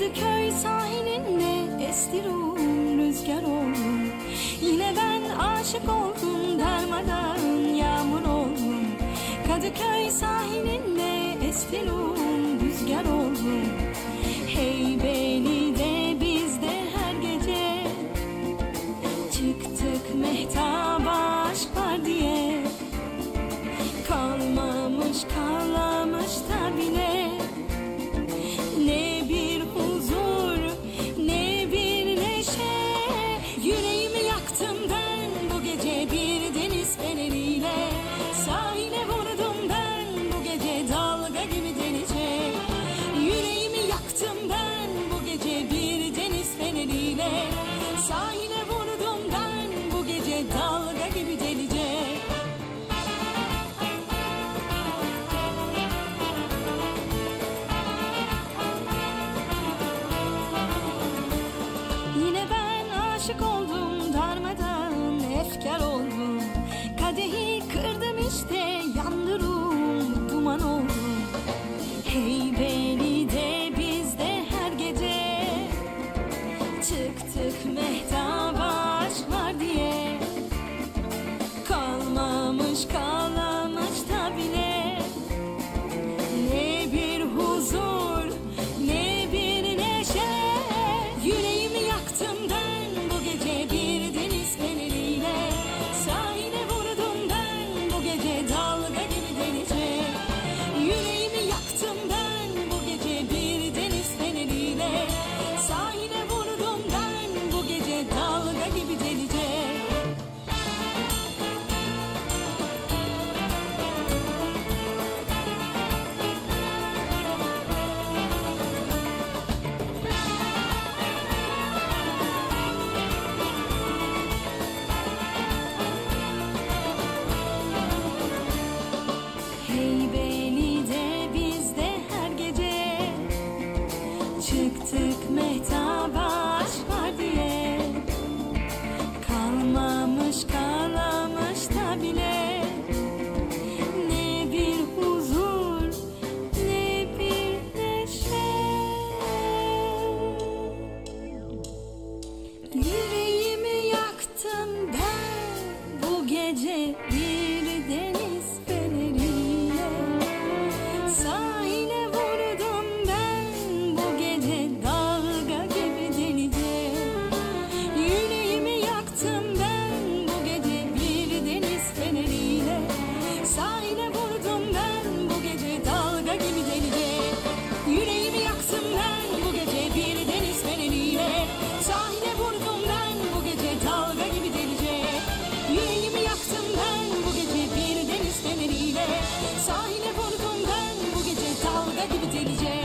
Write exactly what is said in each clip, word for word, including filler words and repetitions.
Kadıköy sahilinde esti ruhum, rüzgar oldum. Yine ben aşık oldum, darmadağın yağmur oldum. Kadıköy sahilinde esti ruhum, rüzgar oldum. Hey beni de biz de her gece çıktık mehtaba aşk var diye. Kalmamış kalmamış da bile ne bir huzur ne bir neşe. Yüreğimi yaktım ben bu gece bir deniz feneriyle. Sahile vurdum ben bu gece dalga gibi delice. Yüreğimi yaktım ben bu gece bir deniz feneriyle. Sahile vurdum ben bu gece dalga gibi delice. Yine ben aşık oldum, darmadağın efkar oldum. Kadehi kırdım işte, yandı ruhum, duman oldum. Hey beni de biz de her gece çıktık mehtaba aşk var diye. Kalmamış kalmamış da bile ne bir huzur ne bir neşe. Yüreğimi yaktım ben bu gece bir deniz feneriyle. Sahile vurdum ben bu gece dalga gibi delice. Yüreğimi yaktım ben bu gece bir deniz feneriyle. Sahile vurdum ben bu gece dalga gibi delice. Hey beni de biz de her gece çıktık mehtaba aşk var diye. Kalmamış kalmamış da bile ne bir huzur ne bir neşe. Yüreğimi yaktım ben bu gece bir deniz feneriyle. Sahile vurdum ben bu gece dalga gibi delice. Yüreğimi yaktım ben bu gece bir deniz feneriyle. Sahile vurdum ben bu gece dalga gibi delice. Yüreğimi yaktım ben bu gece bir deniz feneriyle. Sahile vurdum ben bu gece dalga gibi delice. Yüreğimi yaktım ben bu gece bir deniz feneriyle. Sahile vurdum ben bu gece dalga gibi delice.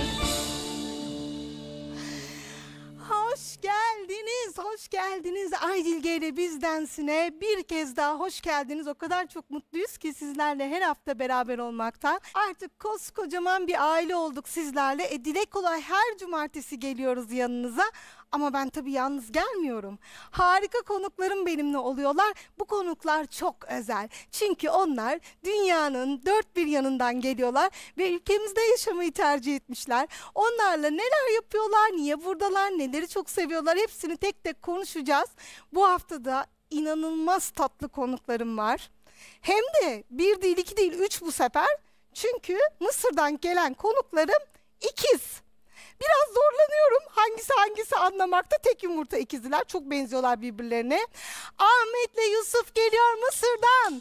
Hoş geldiniz, hoş geldiniz. Aydilge ile Bizdensine bir kez daha hoş geldiniz. O kadar çok mutluyuz ki sizlerle her hafta beraber olmaktan. Artık koskocaman bir aile olduk sizlerle. E, dile kolay her cumartesi geliyoruz yanınıza. Ama ben tabii yalnız gelmiyorum. Harika konuklarım benimle oluyorlar. Bu konuklar çok özel. Çünkü onlar dünyanın dört bir yanından geliyorlar ve ülkemizde yaşamayı tercih etmişler. Onlarla neler yapıyorlar, niye buradalar, neleri çok seviyorlar hepsini tek tek konuşacağız. Bu hafta da inanılmaz tatlı konuklarım var. Hem de bir değil, iki değil, üç bu sefer. Çünkü Mısır'dan gelen konuklarım ikiz. Biraz zorlanıyorum hangisi hangisi anlamakta. Tek yumurta ikizler, çok benziyorlar birbirlerine. Ahmet'le Yusuf geliyor Mısır'dan.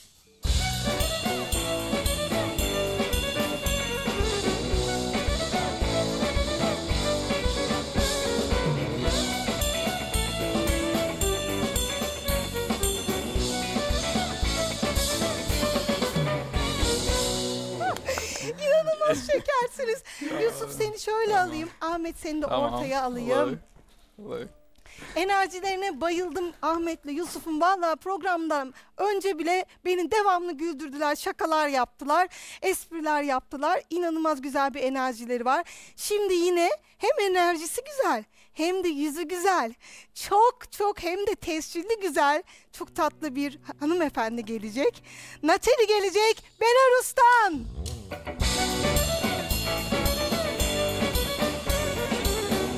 İnanılmaz şekersiniz. Yusuf seni şöyle alayım. Ahmet seni de Tamam, ortaya alayım. Olur, olur. Enerjilerine bayıldım Ahmet'le Yusuf'un. Vallahi programdan önce bile beni devamlı güldürdüler, şakalar yaptılar, espriler yaptılar. İnanılmaz güzel bir enerjileri var. Şimdi yine hem enerjisi güzel hem de yüzü güzel. Çok çok hem de tescilli güzel, çok tatlı bir hanımefendi gelecek. Natali gelecek Belarus'tan.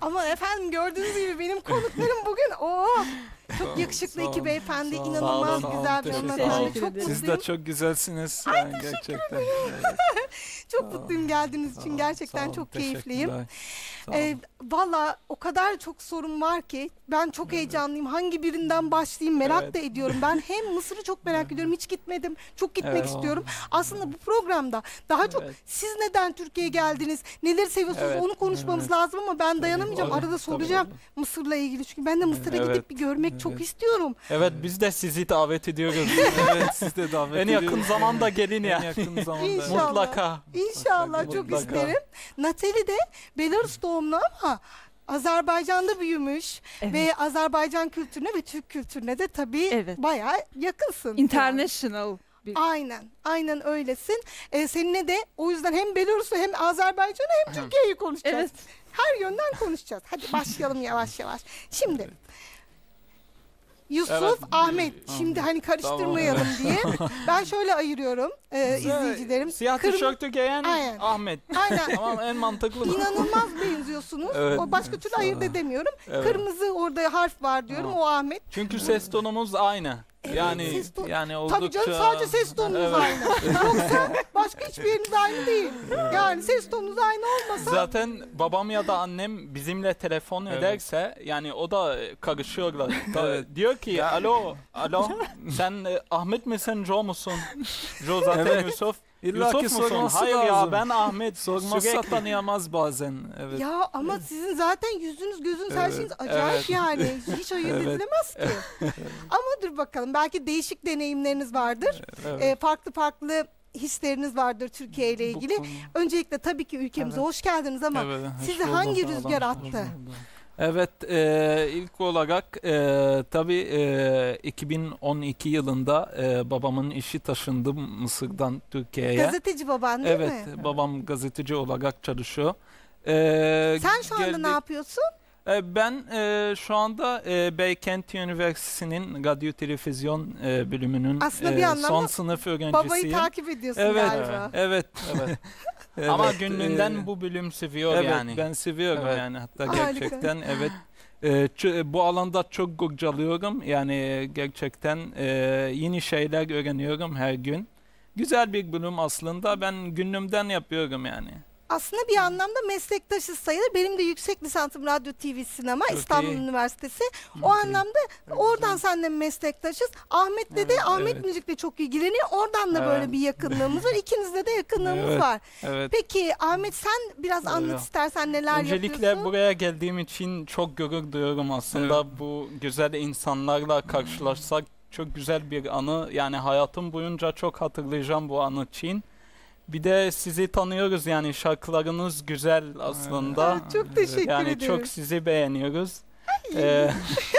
Ama efendim gördüğünüz gibi benim konuklarım bugün o çok yakışıklı iki beyefendi, sağ olun. inanılmaz Sağ olun, güzel bir teşekkür hanımefendi. ederim. Çok Siz Siz mutluyum. de çok güzelsiniz. Yani gerçekten. Evet. Çok Sağ olun. mutluyum geldiğiniz Sağ için. olun, Gerçekten sağ olun, çok keyifliyim. teşekkürler. Sağ olun. Ee, Valla o kadar çok sorun var ki ben çok heyecanlıyım. Hangi birinden başlayayım merak Evet. da ediyorum. Ben hem Mısır'ı çok merak ediyorum. Hiç gitmedim. Çok gitmek Evet. istiyorum. Aslında bu programda daha çok Evet. siz neden Türkiye'ye geldiniz? Neleri seviyorsunuz? Evet, Onu konuşmamız evet. lazım ama ben dayanamayacağım. Tabii, Arada tabii. soracağım Mısır'la ilgili. Çünkü ben de Mısır'a Evet, gidip bir görmek çok evet. istiyorum. Evet, biz de sizi davet ediyoruz. Evet, siz de davet En yakın ediyoruz. zamanda gelin En yani. yakın zamanda. İnşallah. Mutlaka. İnşallah çok Mutlaka. isterim. Natali de Belarus doğumlu ama Azerbaycan'da büyümüş Evet. ve Azerbaycan kültürüne ve Türk kültürüne de tabii Evet. bayağı yakınsın. yani. International bir Aynen, aynen öylesin. Ee, seninle de o yüzden hem Belarus'u hem Azerbaycan'ı hem Türkiye'yi konuşacağız. Evet. Her yönden konuşacağız. Hadi başlayalım yavaş yavaş. Şimdi Yusuf, Evet. Ahmet. Şimdi hani karıştırmayalım diye. Ben şöyle ayırıyorum e, izleyicilerim. Siyah Kırm- tişörtü giyen Aynen. Ahmet. Aynen. Tamam, en mantıklı bu. İnanılmaz benziyorsunuz. Evet. O başka türlü ayırt edemiyorum. Evet. Kırmızı orada harf var diyorum. Tamam. O Ahmet. Çünkü ses tonumuz aynı. Evet, Yani ses ton- yani oldukça... Tabii canım sadece ses tonunuz Evet. aynı. Yoksa başka hiçbir yeriniz aynı değil. Yani ses tonunuz aynı olmasa Zaten babam ya da annem bizimle telefon Evet. ederse yani o da karışıyorlar. Da- Evet. Diyor ki alo alo sen e, Ahmet misin Joe musun? Joe zaten Evet. Yusuf. İlla Yusuf ki musun? sorması Hayır lazım. ya ben Ahmet. Sormazsa Sürekli. tanıyamaz bazen. Evet. ya ama sizin zaten yüzünüz gözünüz her Evet, şeyiniz acayip evet. yani. Hiç ayırt Evet. edilemez ki. Ama dur bakalım belki değişik deneyimleriniz vardır. Evet. Ee, farklı farklı hisleriniz vardır Türkiye ile Bu ilgili. konu- Öncelikle tabii ki ülkemize Evet. hoş geldiniz ama Evet, hoş sizi bulduk. hangi Sağ olun, rüzgar hoş attı? bulduk. Evet, e, ilk olarak e, tabii e, iki bin on iki yılında e, babamın işi taşındı Mısır'dan Türkiye'ye. Gazeteci baban değil Evet, mi? babam gazeteci olarak çalışıyor. E, Sen şu anda geldik- ne yapıyorsun? E, ben e, şu anda e, Beykent Üniversitesi'nin radyo televizyon e, bölümünün Aslında bir e, anlamda son sınıf öğrencisiyim. Babayı takip ediyorsun Evet, galiba. evet. Evet, Ama e, gönlünden bu bölüm seviyor evet, yani. ben seviyorum Evet. yani hatta Harika. Gerçekten evet. Ee, ç- bu alanda çok kurcalıyorum. Yani gerçekten e, yeni şeyler öğreniyorum her gün. Güzel bir bölüm aslında. Ben günlümden yapıyorum yani. Aslında bir anlamda meslektaşız sayılır. Benim de yüksek lisansım radyo, T V, sinema, Çok İstanbul iyi. Üniversitesi. O Çok iyi. anlamda oradan seninle meslektaşız. Ahmet'le de Evet, Ahmet evet. müzikle çok ilgileniyor. Oradan da Evet. böyle bir yakınlığımız var. İkinizde de yakınlığımız Evet. var. Evet. Peki Ahmet sen biraz anlat Evet. istersen neler Öncelikle yapıyorsun? buraya geldiğim için çok gurur duyuyorum aslında. Bu güzel insanlarla karşılaşsak çok güzel bir anı. Yani hayatım boyunca çok hatırlayacağım bu anı için. Bir de sizi tanıyoruz yani şarkılarınız güzel aslında. Aa, çok teşekkür Yani ederim. çok sizi beğeniyoruz. Ee,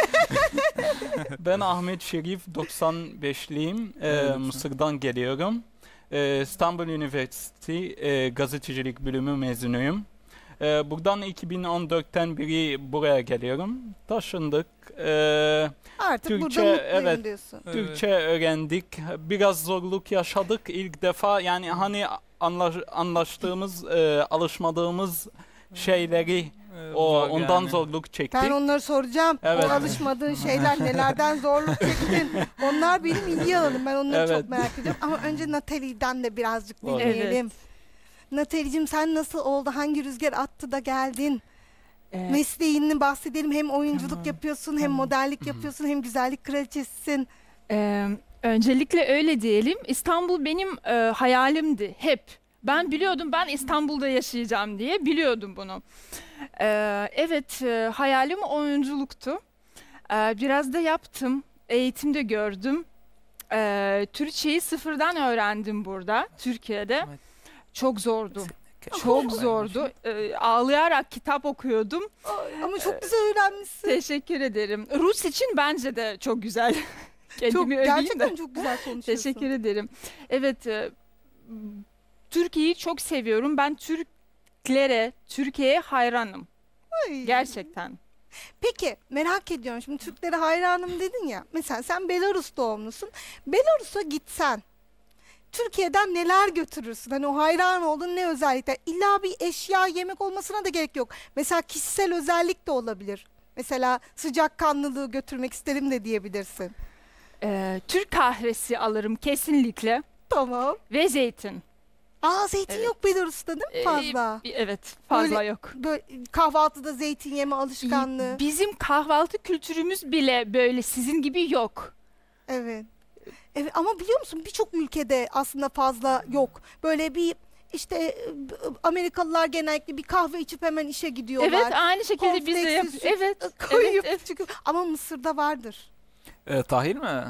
ben Ahmet Şerif, doksan beşliyim. Ee, Evet. Mısır'dan geliyorum. Ee, İstanbul Üniversitesi e, gazetecilik bölümü mezunuyum. Ee, buradan iki bin on dörtten beri buraya geliyorum. Taşındık. Ee, Artık Türkçe, burada mutluyum evet. diyorsun. Evet. Türkçe öğrendik. Biraz zorluk yaşadık ilk defa. Yani hani anlaş, anlaştığımız, e, alışmadığımız şeyleri Evet, o var ondan yani. zorluk çektik. Ben onları soracağım. Evet. O alışmadığın şeyler nelerden zorluk çektin. Onlar benim ilgi alanım. Ben onları Evet. çok merak ediyorum. Ama önce Natalie'den de birazcık Var. dinleyelim. Natalie'cim sen nasıl oldu? Hangi rüzgar attı da geldin? Ee, Mesleğini bahsedelim. Hem oyunculuk yapıyorsun, hem modellik yapıyorsun, hem güzellik kraliçesisin. e, öncelikle öyle diyelim. İstanbul benim e, hayalimdi hep. Ben biliyordum ben İstanbul'da yaşayacağım diye biliyordum bunu. Ee, evet e, hayalim oyunculuktu. Ee, biraz da yaptım. Eğitimde gördüm. Ee, Türkçeyi sıfırdan öğrendim burada Türkiye'de. Evet. Çok zordu. Çok zordu. Ee, ağlayarak kitap okuyordum. Ama çok güzel öğrenmişsin. Teşekkür ederim. Rus için bence de çok güzel. Kendimi Çok, öveyim gerçekten de. çok güzel konuşuyorsun. Teşekkür ederim. Evet, e, Türkiye'yi çok seviyorum. Ben Türklere, Türkiye'ye hayranım. Ay. Gerçekten. Peki merak ediyorum. Şimdi Türklere hayranım dedin ya. Mesela sen Belarus doğumlusun. Belarus'a gitsen Türkiye'den neler götürürsün? Hani o hayran olduğun ne özellikler? İlla bir eşya, yemek olmasına da gerek yok. Mesela kişisel özellik de olabilir. Mesela sıcakkanlılığı götürmek isterim de diyebilirsin. Ee, Türk kahvesi alırım kesinlikle Tamam. ve zeytin. Aa zeytin Evet. yok Belarus'ta değil mi Ee, fazla? evet, fazla Böyle- yok. Böyle kahvaltıda zeytin yeme alışkanlığı. Bizim kahvaltı kültürümüz bile böyle sizin gibi yok. Evet. Evet ama biliyor musun birçok ülkede aslında fazla yok. Böyle bir işte e, Amerikalılar genellikle bir kahve içip hemen işe gidiyorlar. Evet, aynı şekilde biz de Kornfleksi yapıyoruz. süt Evet, koyup evet, evet. çıkıyor. Ama Mısır'da vardır. E, tahil mi?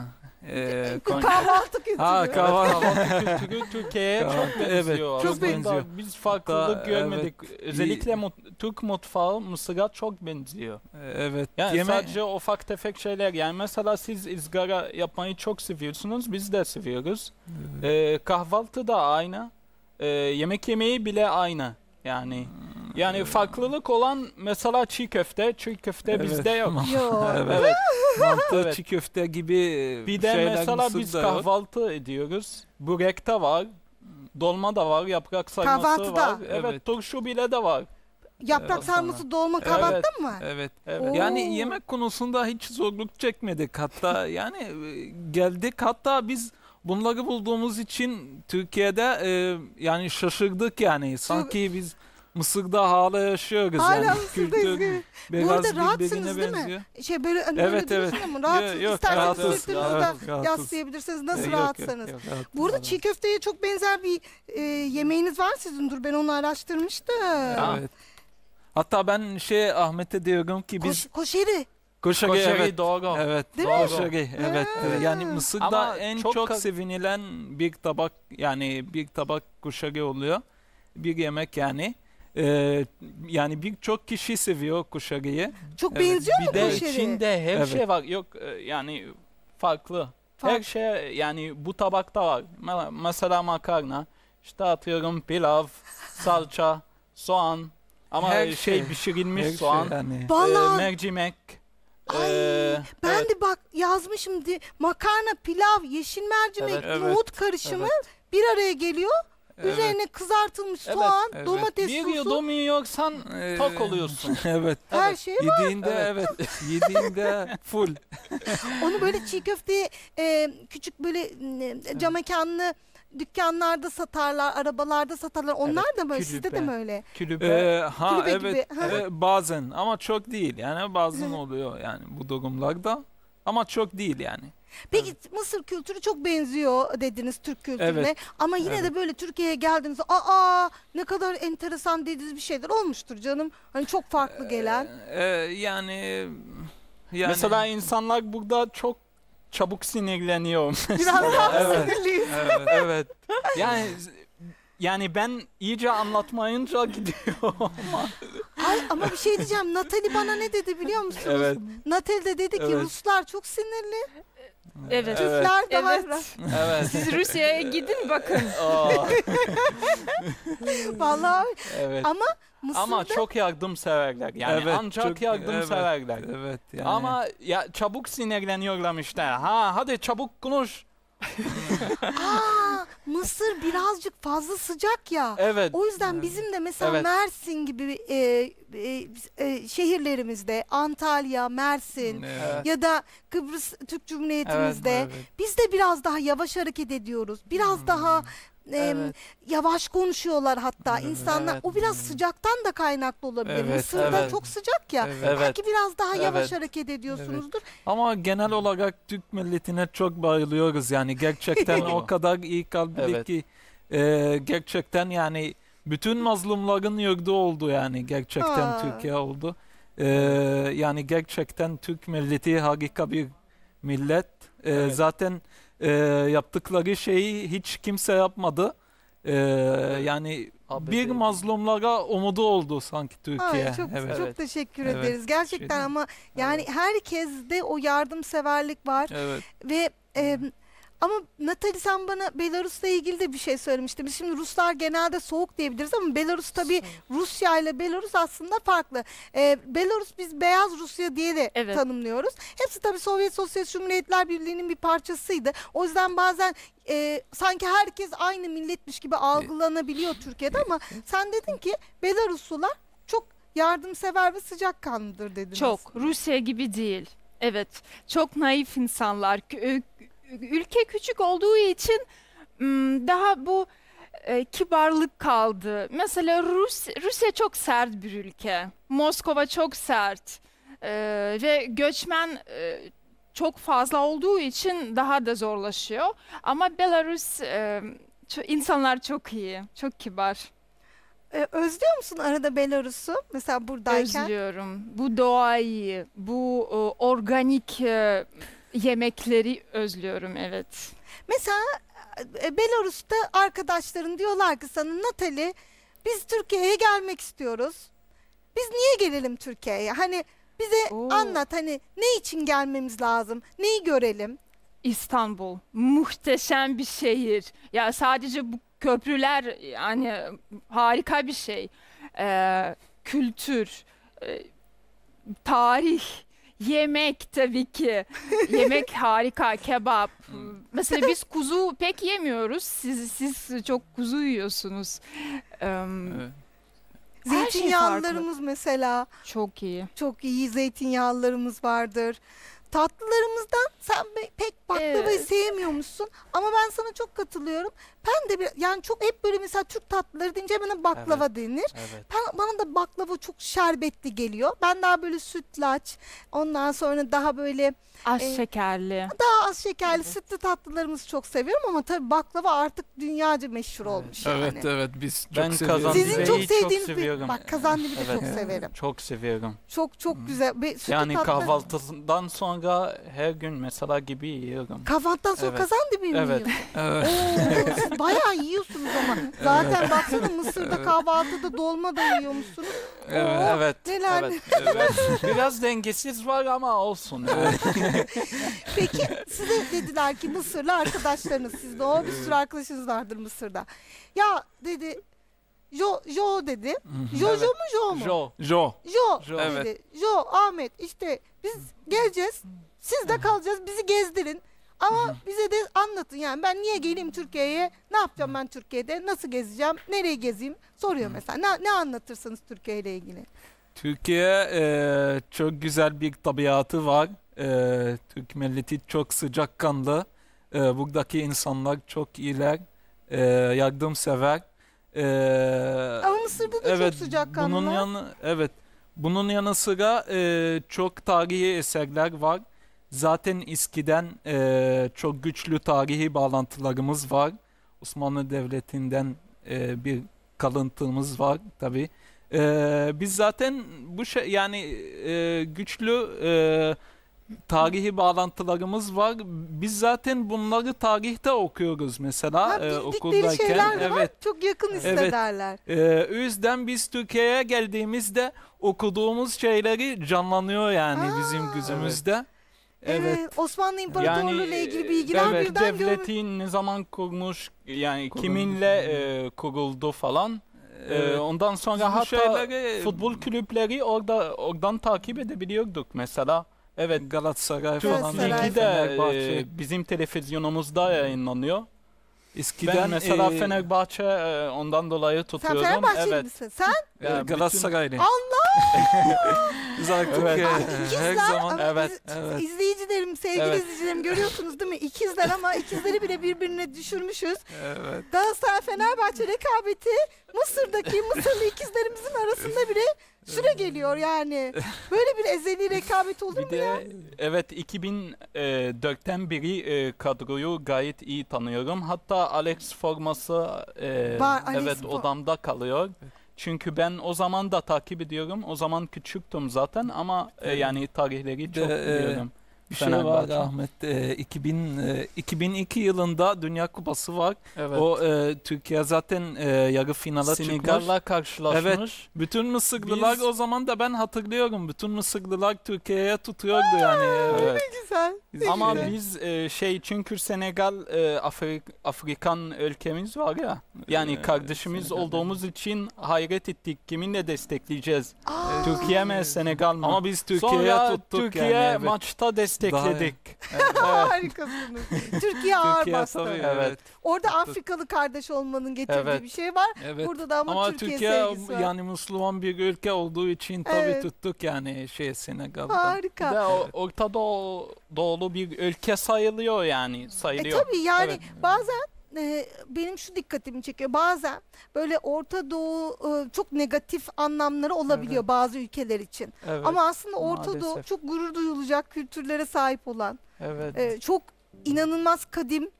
E, kon- Kahvaltı kültürü. Ha, Evet, kahvaltı. kahvaltı kültürü Türkiye'ye çok Kahvaltı, benziyor. evet, aslında. çok benziyor. Biz farklılık Hatta, görmedik. evet, Özellikle iyi- mut- Türk mutfağı Mısır'a çok benziyor. E, Evet. Yani Yeme- sadece ufak tefek şeyler. Yani mesela siz ızgara yapmayı çok seviyorsunuz. Biz de seviyoruz. Ee, kahvaltı da aynı. Ee, yemek yemeği bile aynı. Yani yani farklılık olan mesela çiğ köfte. Çiğ köfte Evet. bizde yok. Yok. Evet. Evet. Mantı, Evet. çiğ köfte gibi Bir de şeyler mesela biz Mısır'da yok. kahvaltı ediyoruz. Börek de var. Dolma da var. Yaprak sarması Kahvaltıda. var. Evet, Evet. turşu bile de var. Yaprak Evet. sarması dolma Evet. kahvaltıda mı var? Evet. Evet. Oo. Yani yemek konusunda hiç zorluk çekmedik. Hatta yani e, geldik, hatta biz bunları bulduğumuz için Türkiye'de e, yani şaşırdık yani. Sanki biz Mısır'da hala yaşıyoruz Hala yani. Mısır'dayız Kültür gibi. biraz Bu arada birbirine rahatsınız değil mi? benziyor. Şey böyle hani Evet, böyle evet. duruyorsun ama rahatsız. Yok, İsterseniz rahatız, sırtınızda rahatız, rahatız. yaslayabilirsiniz. Nasıl Yok, yok, rahatsanız. yok, rahat, Burada rahat. çiğ köfteye çok benzer bir e, yemeğiniz var sizin. Dur ben onu araştırmıştım. Evet. Hatta ben şey Ahmet'e diyorum ki biz Koş, koşeri. koşari, Koşari evet. doğru. Evet, Değil mi? koşari, evet. Ha. Yani Mısır'da Ama en çok çok, ka- sevinilen bir tabak, yani bir tabak koşari oluyor. Bir yemek yani. Ee, yani birçok kişi seviyor koşariyi. Çok Evet, benziyor mu Bir de koşeri? içinde her Evet. şey var. Yok e, yani farklı. Fark- Her şey yani bu tabakta var. Me- Mesela makarna, işte atıyorum pilav, salça, soğan ama Her şey, şey, pişirilmiş Her soğan, şey yani. e, Vallahi mercimek. Ay, e, ben evet. de bak yazmışım diye makarna, pilav, yeşil mercimek, Evet, evet, nohut karışımı evet. bir araya geliyor. Evet. Üzerine kızartılmış Evet, soğan, evet. domates Bir sosu, yudum yiyorsan Ee, tok oluyorsun. Evet. her şey var. Yediğinde evet, yediğinde full. Onu böyle çiğ köfteyi e, küçük böyle e, cam mekanlı dükkanlarda satarlar, arabalarda satarlar. Onlar da böyle, sizde de külübe. mi öyle? Külübe. Ee, ha Kulübe evet, gibi, ha. evet, bazen ama çok değil yani, bazen oluyor yani bu durumlarda ama çok değil yani. Peki Mısır kültürü çok benziyor dediniz Türk kültürüne. Evet. Ama yine Evet. de böyle Türkiye'ye geldiğinizde aa ne kadar enteresan dediğiniz bir şeyler olmuştur canım. Hani çok farklı gelen. Ee, yani yani Mesela insanlar burada çok çabuk sinirleniyor. Biraz daha Evet. sinirliyiz. evet, evet. Yani yani ben iyice anlatmayınca gidiyor. Ay, ama bir şey diyeceğim. Natali bana ne dedi biliyor musunuz? Evet. Natali de dedi ki Evet. Ruslar çok sinirli. Evet. Türkler daha Evet. Evet. Siz Rusya'ya gidin bakın. Aa, Vallahi evet. ama Mısır'da Ama çok yardımseverler. Yani Evet, ancak çok- yardımseverler. Evet, evet yani. Ama ya çabuk sinirleniyorlar işte. Ha hadi çabuk konuş. aa, Mısır birazcık fazla sıcak ya. Evet. O yüzden bizim de mesela Evet. Mersin gibi e, e, e, şehirlerimizde Antalya, Mersin Evet. ya da Kıbrıs Türk Cumhuriyetimizde Evet. biz de biraz daha yavaş hareket ediyoruz. Biraz daha em, Evet. yavaş konuşuyorlar hatta Evet. insanlar. Evet. O biraz sıcaktan da kaynaklı olabilir. Evet, Mısır'da evet. çok sıcak ya. Evet. Evet. Belki biraz daha yavaş Evet. hareket ediyorsunuzdur. Ama genel olarak Türk milletine çok bayılıyoruz yani, gerçekten o kadar iyi kalpli Evet. ki e, gerçekten yani bütün mazlumların yurdu oldu yani, gerçekten Aa. Türkiye oldu. E, yani gerçekten Türk milleti harika bir millet. E, Evet. Zaten e, yaptıkları şeyi hiç kimse yapmadı. E, yani Abi bir de- mazlumlara umudu oldu sanki Türkiye. Ay, çok evet. çok Evet. teşekkür Evet. ederiz. Gerçekten Şey- ama yani herkeste o yardımseverlik var Evet. ve e, Ama Natali sen bana Belarus'la ilgili de bir şey söylemiştin. Biz şimdi Ruslar genelde soğuk diyebiliriz ama Belarus tabii Rusya ile Belarus aslında farklı. Ee, Belarus biz Beyaz Rusya diye de Evet. tanımlıyoruz. Hepsi tabii Sovyet Sosyalist Cumhuriyetler Birliği'nin bir parçasıydı. O yüzden bazen e, sanki herkes aynı milletmiş gibi algılanabiliyor Türkiye'de ama sen dedin ki Belaruslular çok yardımsever ve sıcakkanlıdır dedin. Çok. aslında. Rusya gibi değil. Evet. Çok naif insanlar. Kü- ü- Ülke küçük olduğu için m, daha bu e, kibarlık kaldı. Mesela Rus Rusya çok sert bir ülke. Moskova çok sert. E, ve göçmen e, çok fazla olduğu için daha da zorlaşıyor. Ama Belarus e, ço- insanlar çok iyi, çok kibar. Ee, özlüyor musun arada Belarus'u mesela buradayken? Özlüyorum. Bu doğayı, bu e, organik e, yemekleri özlüyorum, evet. Mesela e, Belarus'ta arkadaşların diyorlar ki sana Natali biz Türkiye'ye gelmek istiyoruz. Biz niye gelelim Türkiye'ye? Hani bize Oo. anlat hani ne için gelmemiz lazım? Neyi görelim? İstanbul muhteşem bir şehir. Ya sadece bu köprüler yani harika bir şey. Ee, kültür, e, tarih, yemek tabii ki. Yemek harika, kebap. Mesela biz kuzu pek yemiyoruz. Siz siz çok kuzu yiyorsunuz. Ee, Evet. Her şey Zeytinyağlılarımız mesela çok iyi. çok iyi zeytinyağlılarımız vardır. Tatlılarımızdan sen be- pek baklavayı Evet. sevmiyormuşsun ama ben sana çok katılıyorum. Ben de bir, yani çok hep böyle mesela Türk tatlıları deyince bana baklava denir. Evet. Ben, bana da baklava çok şerbetli geliyor. Ben daha böyle sütlaç, ondan sonra daha böyle Az Ee, şekerli. daha az şekerli sütlü tatlılarımızı çok seviyorum ama tabii baklava artık dünyaca meşhur olmuş yani. Evet evet biz çok Ben seviyoruz. kazandibi Sizin Beyi çok çok sevdiğiniz bir seviyorum. bak kazandibi de Evet. çok severim. Çok seviyorum. Çok çok güzel. Be- sütlü Yani tatlı- kahvaltıdan sonra her gün mesela gibi yiyorum. Kahvaltıdan sonra Evet. kazandibi mi Evet. yiyorsun? Evet. Oo, siz bayağı yiyorsunuz ama. Zaten baksana Mısır'da kahvaltıda dolma da yiyormuşsunuz. Evet. Oo, Evet. neler Evet. Evet. Biraz dengesiz var ama olsun. Yani. Peki size dediler ki Mısırlı arkadaşlarınız sizde o bir sürü arkadaşınız vardır Mısır'da. Ya dedi Jo, Jo dedi. Jojo Evet. mu Jo mu? Jo. Jo. Jo, Jo. dedi. Evet. Jo, Ahmet işte biz geleceğiz. Siz de kalacağız. Bizi gezdirin. Ama bize de anlatın yani ben niye geleyim Türkiye'ye? Ne yapacağım ben Türkiye'de? Nasıl gezeceğim? Nereye gezeyim? Soruyor mesela. Ne, ne anlatırsınız Türkiye ile ilgili? Türkiye e, çok güzel bir tabiatı var. E, Türk milleti çok sıcakkanlı. E, buradaki insanlar çok iyiler. E, yardımsever. E, Ama Mısır'da da evet, çok sıcakkanlılar. bunun yanı evet. Bunun yanı sıra e, çok tarihi eserler var. Zaten eskiden e, çok güçlü tarihi bağlantılarımız var. Osmanlı Devleti'nden e, bir kalıntımız var tabii. E, biz zaten bu şey yani e, güçlü e, tarihi bağlantılarımız var. Biz zaten bunları tarihte okuyoruz mesela Ha, e, bildikleri okuldayken. şeyler de var. Evet. Çok yakın Evet. hissederler. Ee, o yüzden biz Türkiye'ye geldiğimizde okuduğumuz şeyleri canlanıyor yani Aa, bizim gözümüzde. Evet. Evet. Osmanlı İmparatorluğu ile ilgili bilgiler evet, birden görür. Devleti ne zaman kurmuş, yani Kurulmuş. kiminle e, kuruldu falan. E, Evet. ondan sonra Bu hatta şeyleri- futbol kulüpleri orada oradan takip edebiliyorduk mesela. Evet. Galatasaray Türk falan. Galatasaray. Ligi de Fenerbahçe. e, bizim televizyonumuzda yayınlanıyor. Eskiden Ben mesela e, Fenerbahçe e, ondan dolayı Sen tutuyordum. Fenerbahçeli Evet. misin? Sen? e, Ya bütün- Galatasaraylı. Allah! Biz artık Evet. e, Aa, her ikizler zaman ama evet, biz- evet. izleyicilerim, sevgili Evet. izleyicilerim görüyorsunuz değil mi? İkizler ama ikizleri bile birbirine düşürmüşüz. Evet. Galatasaray Fenerbahçe rekabeti Mısır'daki Mısırlı ikizlerimizin arasında bile süre geliyor yani. Böyle bir ezeli rekabet olur Bir mu ya? de evet iki bin dörtten beri e, kadroyu gayet iyi tanıyorum. Hatta Alex forması e, Var, Alex evet for- odamda kalıyor. Çünkü ben o zaman da takip ediyorum. O zaman küçüktüm zaten ama e, yani tarihleri De, çok e, biliyorum. Bir şey var Fenerbahçe. Ahmet. E, iki bin, e, iki bin iki yılında Dünya Kupası var. Evet. O e, Türkiye zaten e, yarı finale çıkmış. Senegal'la karşılaşmış. Bütün Mısırlılar Biz- o zaman da ben hatırlıyorum. Bütün Mısırlılar Türkiye'ye tutuyordu yani. Evet. Güzel. Ama Güzel. biz e, şey çünkü Senegal e, Afri- Afrikan ülkemiz var ya. Yani Evet, kardeşimiz Senegal. olduğumuz için hayret ettik. Kiminle destekleyeceğiz? Aa, Türkiye mi Senegal mı? Ama biz Türkiye'ye Sonra tuttuk Türkiye yani. Evet. maçta destekledik. harikasınız. Türkiye ağır Türkiye bastı. tabii, Evet. evet. Orada Tuttuk. Afrikalı kardeş olmanın getirdiği Evet. bir şey var. Evet. Burada da ama, Ama Türkiye, Türkiye sevgisi var. yani Müslüman bir ülke olduğu için tabii Evet. tuttuk yani şey Senegal'da. Harika. Bir de o- Orta Doğu, Doğulu bir ülke sayılıyor yani. E Sayılıyor. tabii yani Evet. bazen e, benim şu dikkatimi çekiyor. Bazen böyle Orta Doğu e, çok negatif anlamları olabiliyor bazı ülkeler için. Evet. Ama aslında Orta Doğu maalesef. çok gurur duyulacak kültürlere sahip olan, Evet. e, çok inanılmaz kadim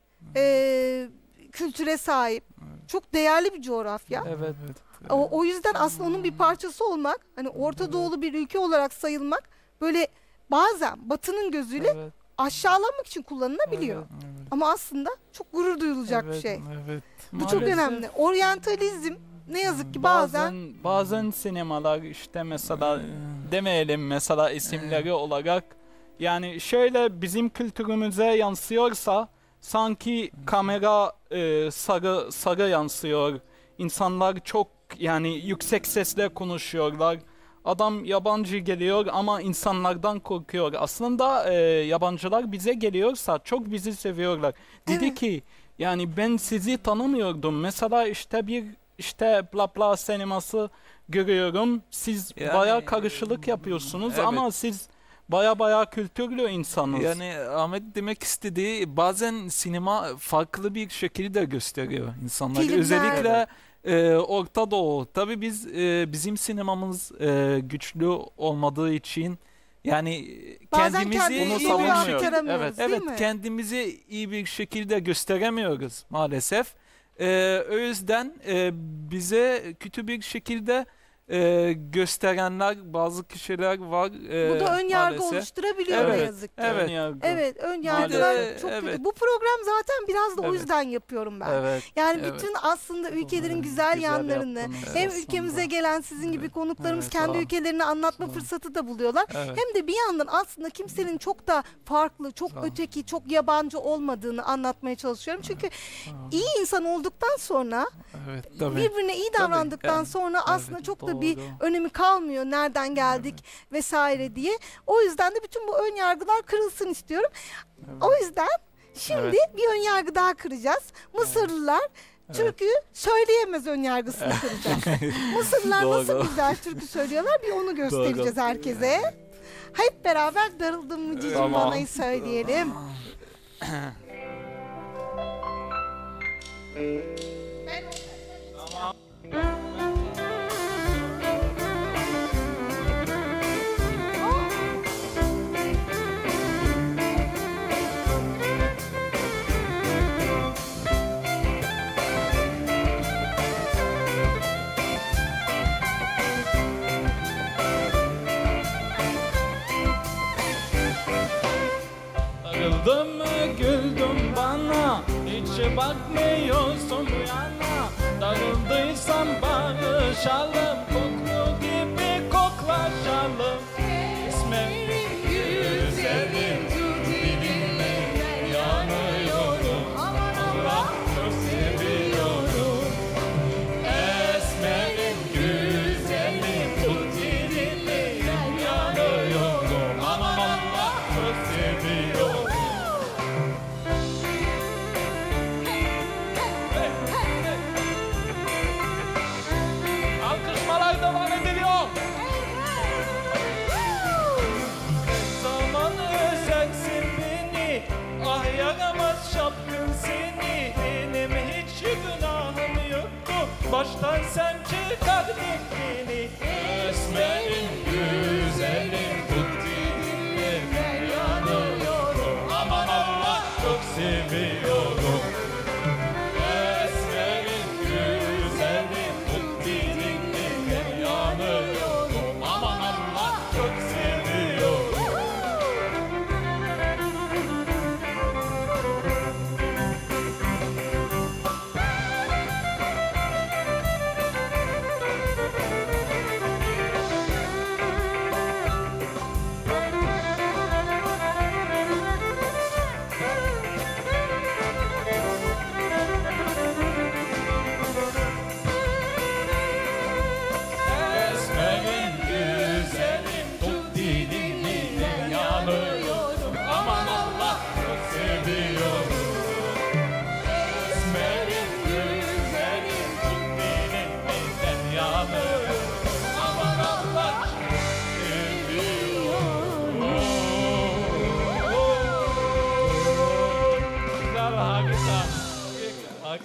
e, kültüre sahip, çok değerli bir coğrafya. Evet. O, o yüzden aslında onun bir parçası olmak, hani Orta Doğulu bir ülke olarak sayılmak böyle bazen Batı'nın gözüyle Evet. aşağılanmak için kullanılabiliyor. Evet. Ama aslında çok gurur duyulacak bir Evet, şey. Evet. Bu çok Maalesef. önemli. Oryantalizm ne yazık ki bazen, bazen bazen sinemalar işte mesela demeyelim mesela isimleri olarak yani şöyle bizim kültürümüze yansıyorsa sanki kamera e, sarı sarı yansıyor. İnsanlar çok yani yüksek sesle konuşuyorlar. Adam yabancı geliyor ama insanlardan korkuyor. Aslında e, yabancılar bize geliyorsa çok bizi seviyorlar. Dedi Evet. ki yani ben sizi tanımıyordum. Mesela işte bir işte bla bla sineması görüyorum. Siz Yani, baya karışılık yapıyorsunuz evet. ama siz baya baya kültürlü insanız. Yani Ahmet demek istediği bazen sinema farklı bir şekilde gösteriyor insanlar. Filmler. Özellikle e, Orta Doğu. Tabii biz e, bizim sinemamız e, güçlü olmadığı için yani bazen kendimizi kendimizi Bunu iyi savunmuyor. aktaramıyoruz, Evet, değil evet mi? kendimizi iyi bir şekilde gösteremiyoruz maalesef. Ee, o yüzden e, bize kötü bir şekilde e, gösterenler bazı kişiler var. e, Bu da ön yargı maalesef. oluşturabiliyor ne Evet, yazık ki. evet. Önyargı. Evet, ön Bir yargılar de, çok evet. kötü. Bu program zaten biraz da o Evet. yüzden yapıyorum ben. Evet. Yani Evet. bütün aslında ülkelerin Güzel güzel yanlarını, yaptınız hem aslında. ülkemize gelen sizin gibi Evet. konuklarımız Evet, kendi sağ ol. ülkelerini anlatma Sağ ol. fırsatı da buluyorlar. Evet. Hem de bir yandan aslında kimsenin çok da farklı, çok Sağ ol. öteki, çok yabancı olmadığını anlatmaya çalışıyorum. Çünkü Sağ ol. iyi insan olduktan sonra, Evet, tabii. birbirine iyi Tabii, davrandıktan evet. sonra aslında Evet, çok da bir doğru. önemi kalmıyor nereden geldik vesaire diye. O yüzden de bütün bu ön yargılar kırılsın istiyorum. O yüzden şimdi bir ön yargı daha kıracağız. Mısırlılar türkü söyleyemez ön yargısını kıracağız. Mısırlılar nasıl Doğru. güzel türkü söylüyorlar bir onu göstereceğiz herkese. Hep beraber darıldım mı cicim Tamam. banayı söyleyelim. Darıldın mı güldün bana, hiç bakmıyorsun bu yana. Darıldıysam barışalım, koklu gibi koklaşalım. İsmerim güzelim, tut dilimle yanıyorum. Allah çok seviyorum. Esmerim güzelim, tut dilimle yanıyorum. Aman Allah çok seviyorum. Alkışmalar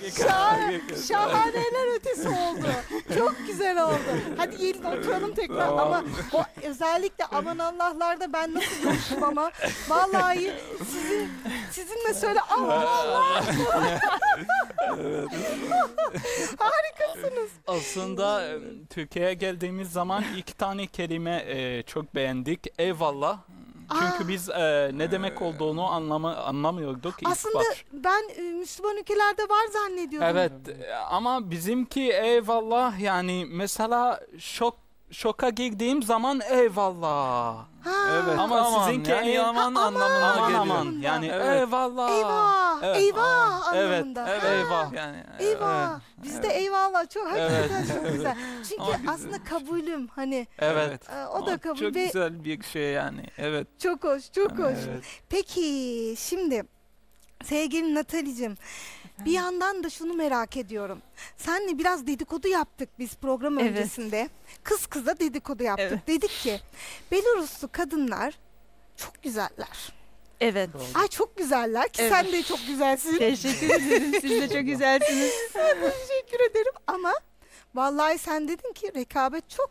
Şah- şahaneler ötesi oldu. Çok güzel oldu. Hadi gelin oturalım tekrar ama o özellikle aman Allah'larda ben nasıl görüştüm ama vallahi sizin sizinle söyle aman Allah. Harikasınız. Aslında e, Türkiye'ye geldiğimiz zaman iki tane kelime e, çok beğendik. Eyvallah. Çünkü Aa. biz e, ne demek olduğunu anlamı anlamıyorduk ilk Aslında baş. ben e, Müslüman ülkelerde var zannediyordum. Evet e, ama bizimki eyvallah yani mesela şok şoka girdiğim zaman eyvallah. Ha. Evet. Ama aman, sizinki yani ey- aman Ha, anlamına Aman geliyor. aman yani Evet. eyvallah. Eyvah, Evet. eyvah Evet, anlamında. evet, Ha. eyvah. Yani Eyvah. evet. Bizde eyvallah çok hakikaten çok güzel. Çünkü Ama biz- aslında kabulüm hani Evet. e, o Ama da kabul çok ve güzel bir şey yani. Evet. çok hoş, çok hoş. Evet. Peki şimdi sevgili Natalie'cim bir yandan da şunu merak ediyorum. Senle biraz dedikodu yaptık biz program Evet. öncesinde. Kız kıza dedikodu yaptık. Evet. Dedik ki Belaruslu kadınlar çok güzeller. Evet. Ay çok güzeller ki Evet. sen de çok güzelsin. Teşekkür ederim. Siz de çok güzelsiniz. Teşekkür ederim ama vallahi sen dedin ki rekabet çok.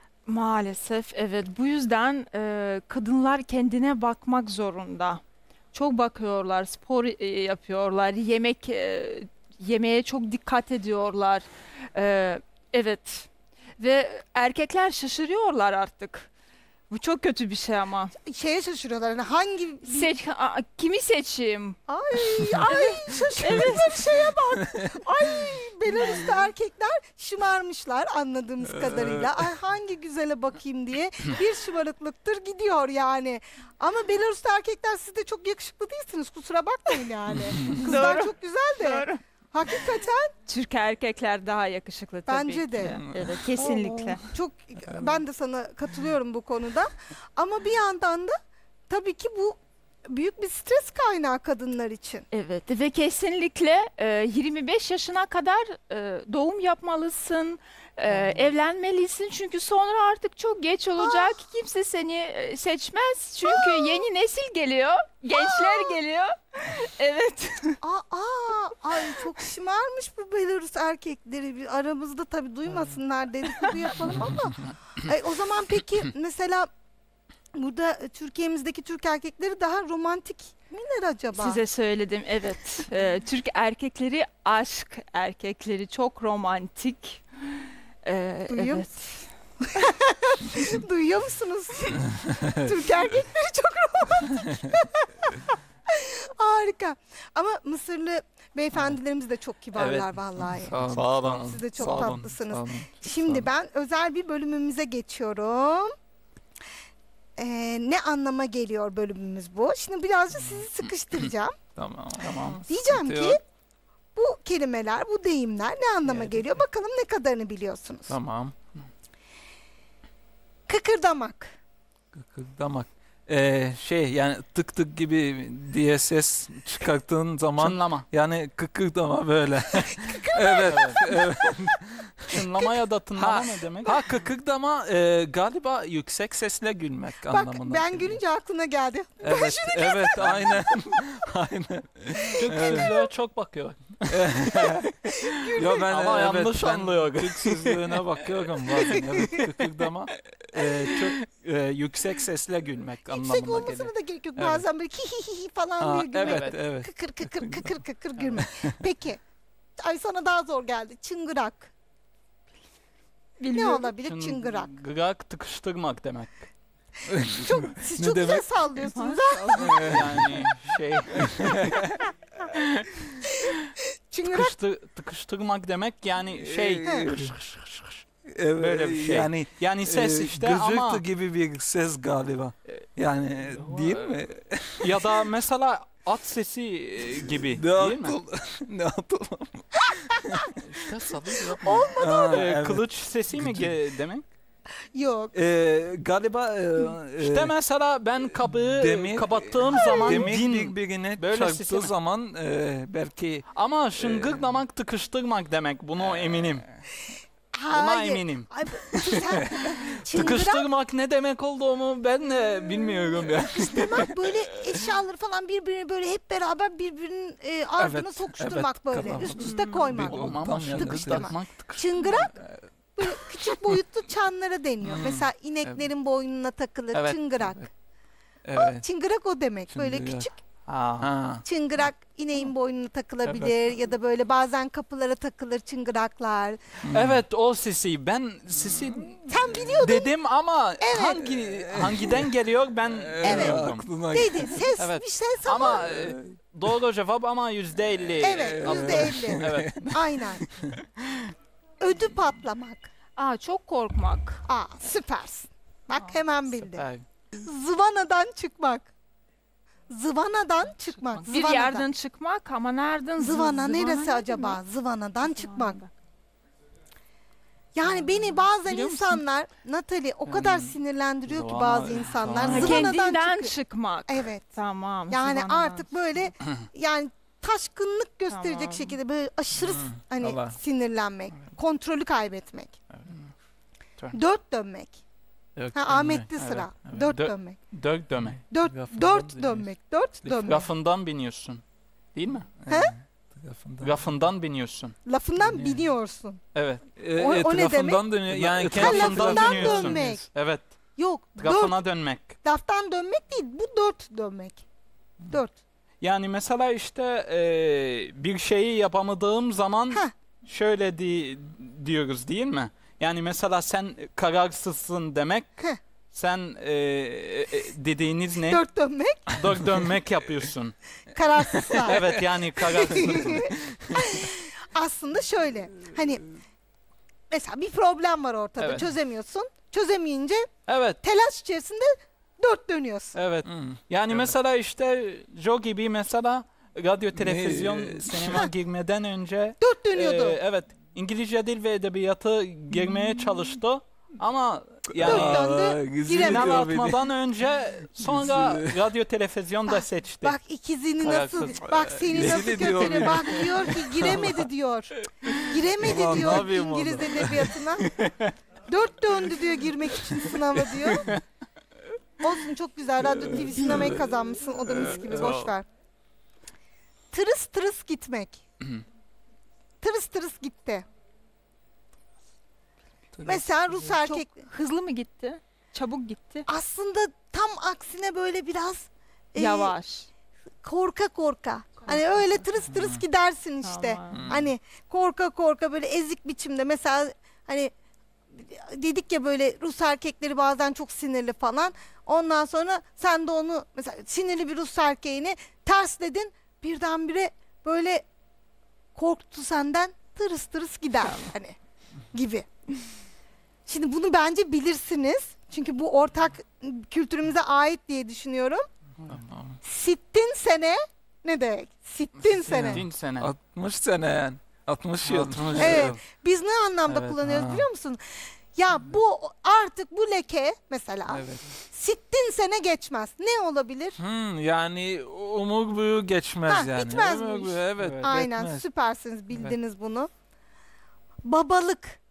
Maalesef evet. Bu yüzden e, kadınlar kendine bakmak zorunda. Çok bakıyorlar, spor e, yapıyorlar, yemek e, yemeğe çok dikkat ediyorlar. E, evet. Ve erkekler şaşırıyorlar artık. Bu çok kötü bir şey ama. Şeye şaşırıyorlar hani hangi Seç, a- kimi seçeyim? ay ay şaşırdıkları şeye bak. Ay Belarus'ta erkekler şımarmışlar anladığımız kadarıyla. Ay hangi güzele bakayım diye bir şımarıklıktır gidiyor yani. Ama Belarus'ta erkekler siz de çok yakışıklı değilsiniz kusura bakmayın yani. Kızlar Doğru. çok güzel de. Doğru. Hakikaten Türk erkekler daha yakışıklı tabii Bence ki. de. Evet, kesinlikle. Oo, çok ben de sana katılıyorum bu konuda. Ama bir yandan da tabii ki bu büyük bir stres kaynağı kadınlar için. Evet ve kesinlikle e, yirmi beş yaşına kadar e, doğum yapmalısın, e, evlenmelisin çünkü sonra artık çok geç olacak. Kimse seni e, seçmez çünkü yeni nesil geliyor, gençler geliyor. Evet. Aa, aa, ay çok şımarmış bu Belarus erkekleri. Bir aramızda tabii duymasınlar dedikodu yapalım ama. Ay, o zaman peki mesela burada e, Türkiye'mizdeki Türk erkekleri daha romantik miler acaba? Size söyledim evet. E, Türk erkekleri aşk erkekleri çok romantik. E, Duyuyor evet. Duyuyor musunuz? Türk erkekleri çok romantik. Harika. Ama Mısırlı beyefendilerimiz de çok kibarlar Evet. vallahi. Sağ olun. Sağ olun. Siz de çok Sağ olun, tatlısınız. sağ olun. Şimdi ben özel bir bölümümüze geçiyorum. Ee, ne anlama geliyor bölümümüz bu? Şimdi birazcık sizi sıkıştıracağım. Tamam. Tamam. Diyeceğim Sıkıntı ki yok. bu kelimeler, bu deyimler ne anlama Evet. geliyor? Bakalım ne kadarını biliyorsunuz. Tamam. Kıkırdamak. Kıkırdamak. Ee, şey yani tık tık gibi diye ses çıkarttığın zaman Çınlama. yani kıkırdama böyle. Evet. Evet. Çınlama ya da tınlama Ha, ne demek? Ha kıkırdama e, galiba yüksek sesle gülmek Bak anlamına ben geliyor. gülünce aklına geldi. Evet, evet, aynen. Aynen. Türk sözlüğe çok bakıyor. Yo ben Ama evet, yanlış ben anlıyor. Türk sözlüğüne bakıyorum bazen. Evet, kıkırdama e, çok e, yüksek sesle gülmek Yüksek anlamına geliyor. olmasına da gerek yok. Evet. Bazen böyle hi hi hi hi falan Ha, diye gülmek. evet, evet. Kıkır kıkır kıkır kıkır gülmek. Peki. Ay sana daha zor geldi. Çıngırak. Ne Bilmiyorum. olabilir çıngırak? Çıngırak tıkıştırmak demek. Çok, siz Ne çok güzel demek? sallıyorsunuz. Yani şey Çıngırak tıkıştır, tıkıştırmak demek yani şey Ee, kış kış kış kış. Evet, Böyle bir şey. Yani Yani ses e, işte gıcırtı ama gibi bir ses galiba. Yani değil mi? ya da mesela at sesi e, gibi Ne değil mi? atıl? Ne atıl? İşte salıyor. Ha, Ee, evet. Kılıç sesi mi ge- demek? yok. Ee, galiba e, İşte e, mesela ben kapıyı demir- kapattığım zaman demir din birbirine böyle çarptığı sesi mi? zaman e, belki ama şıngırdamak tıkıştırmak demek bunu eminim. Buna Hayır. eminim. Ay, sen, çıngırak Tıkıştırmak ne demek olduğumu ben de bilmiyorum ya. demek böyle eşyaları falan birbirine böyle hep beraber birbirinin e, ardına Evet, sokuşturmak evet, böyle. tamam. Üst üste koymak. Bir- Oğlum ama Tam şimdi yanında tıkıştırmak Çıngırak böyle küçük boyutlu çanlara deniyor. Mesela ineklerin boynuna takılır Evet, çıngırak. Evet. Çıngırak o demek. Böyle Çıngırak. küçük Ha. Ha. çıngırak ineğin boynuna takılabilir ya da böyle bazen kapılara takılır çıngıraklar. Evet o sesi ben sesi Sen biliyordun. dedim ama hangi hangiden geliyor ben bilmiyorum. Aklına Dedi ses Evet. bir ses ama. Ama e, doğru cevap ama yüzde elli. Evet yüzde elli. Evet. Aynen. Ödü patlamak. Aa, çok korkmak. Aa süpersin. Bak hemen bildi. Süper. Zıvanadan çıkmak. Zıvanadan çıkmak. Bir Zıvanadan. yerden çıkmak ama nereden? Zı- Zıvana neresi ne acaba? demek? Zıvanadan çıkmak. Yani beni bazen Biliyor musun? insanlar Natalie o kadar sinirlendiriyor ki Zıvana- bazı insanlar. Zıvana- Ha, Zıvanadan kendinden çıkıyor. çıkmak. Evet. Tamam. Yani zıvanadan. artık böyle yani taşkınlık gösterecek Tamam. şekilde böyle aşırı hani Allah. sinirlenmek, kontrolü kaybetmek. Evet. Dört dönmek. Yok, Ha, Ahmet'te sıra. evet. Dört Dö- dönmek. Dök döme. Dört, Lafından dört dönüyorsun. dönmek. Dört dönmek. Rafından biniyorsun. Değil mi? He? Etrafından. Rafından biniyorsun. Lafından Yani. biniyorsun. Evet. E, O- o ne etrafından dönüyor. Yani Etrafından kendi lafından dönüyorsun. dönmek. Evet. Yok. Dört. Rafına dönmek. Laftan dönmek değil. Bu dört dönmek. Dört. Yani mesela işte e, bir şeyi yapamadığım zaman Heh. şöyle di- diyoruz değil mi? Yani mesela sen kararsızsın demek. Heh. Sen e, e, dediğiniz ne? Dört dönmek. Dört dönmek yapıyorsun. Kararsızlar. Evet yani kararsızsın. Aslında şöyle. Hani mesela bir problem var ortada. Evet. Çözemiyorsun. Çözemeyince Evet. telaş içerisinde dört dönüyorsun. Evet. Hmm. Yani Evet. mesela işte Joe gibi mesela radyo, televizyon, Ne- sinema girmeden önce Dört dönüyordu. e, evet İngilizce dil ve edebiyatı girmeye çalıştı ama yani Dört döndü, Aa, güzel giremedi. final diyor beni. atmadan önce sonra radyo, televizyon da seçti. Bak ikizini nasıl, Kararsız. bak seni Rezil nasıl ediyor götürüyor. beni. Bak diyor ki giremedi diyor. Giremedi Ulan ne diyor yapayım İngiliz orada? edebiyatına. Dört döndü diyor girmek için sınava diyor. Olsun çok güzel. Radyo T V sinemayı kazanmışsın. O da mis gibi boş ver. Tırıs tırıs gitmek. Tırıs tırıs gitti. Mesela Rus Çok erkek hızlı mı gitti? Çabuk gitti. aslında tam aksine böyle biraz e, Yavaş. korka korka. Hani öyle tırıs tırıs gidersin işte. Tamam. Hani korka korka böyle ezik biçimde mesela hani dedik ya böyle Rus erkekleri bazen çok sinirli falan. Ondan sonra sen de onu mesela sinirli bir Rus erkeğini tersledin birdenbire böyle korktu senden tırıs tırıs gider hani gibi. Şimdi bunu bence bilirsiniz. Çünkü bu ortak kültürümüze ait diye düşünüyorum. Tamam. Sittin sene ne demek? Sittin sene. Bin sene. altmış sene yani. altmış yıl. altmış Evet. yıl. Biz ne anlamda Evet, kullanıyoruz ha. biliyor musun? Ya bu artık bu leke mesela Evet. sittin sene geçmez. Ne olabilir? Hmm, yani umur boyu geçmez Ha, yani. bitmez bu Ömür iş. boyu, evet. Evet. Aynen bitmez. süpersiniz bildiniz bunu. Babalık.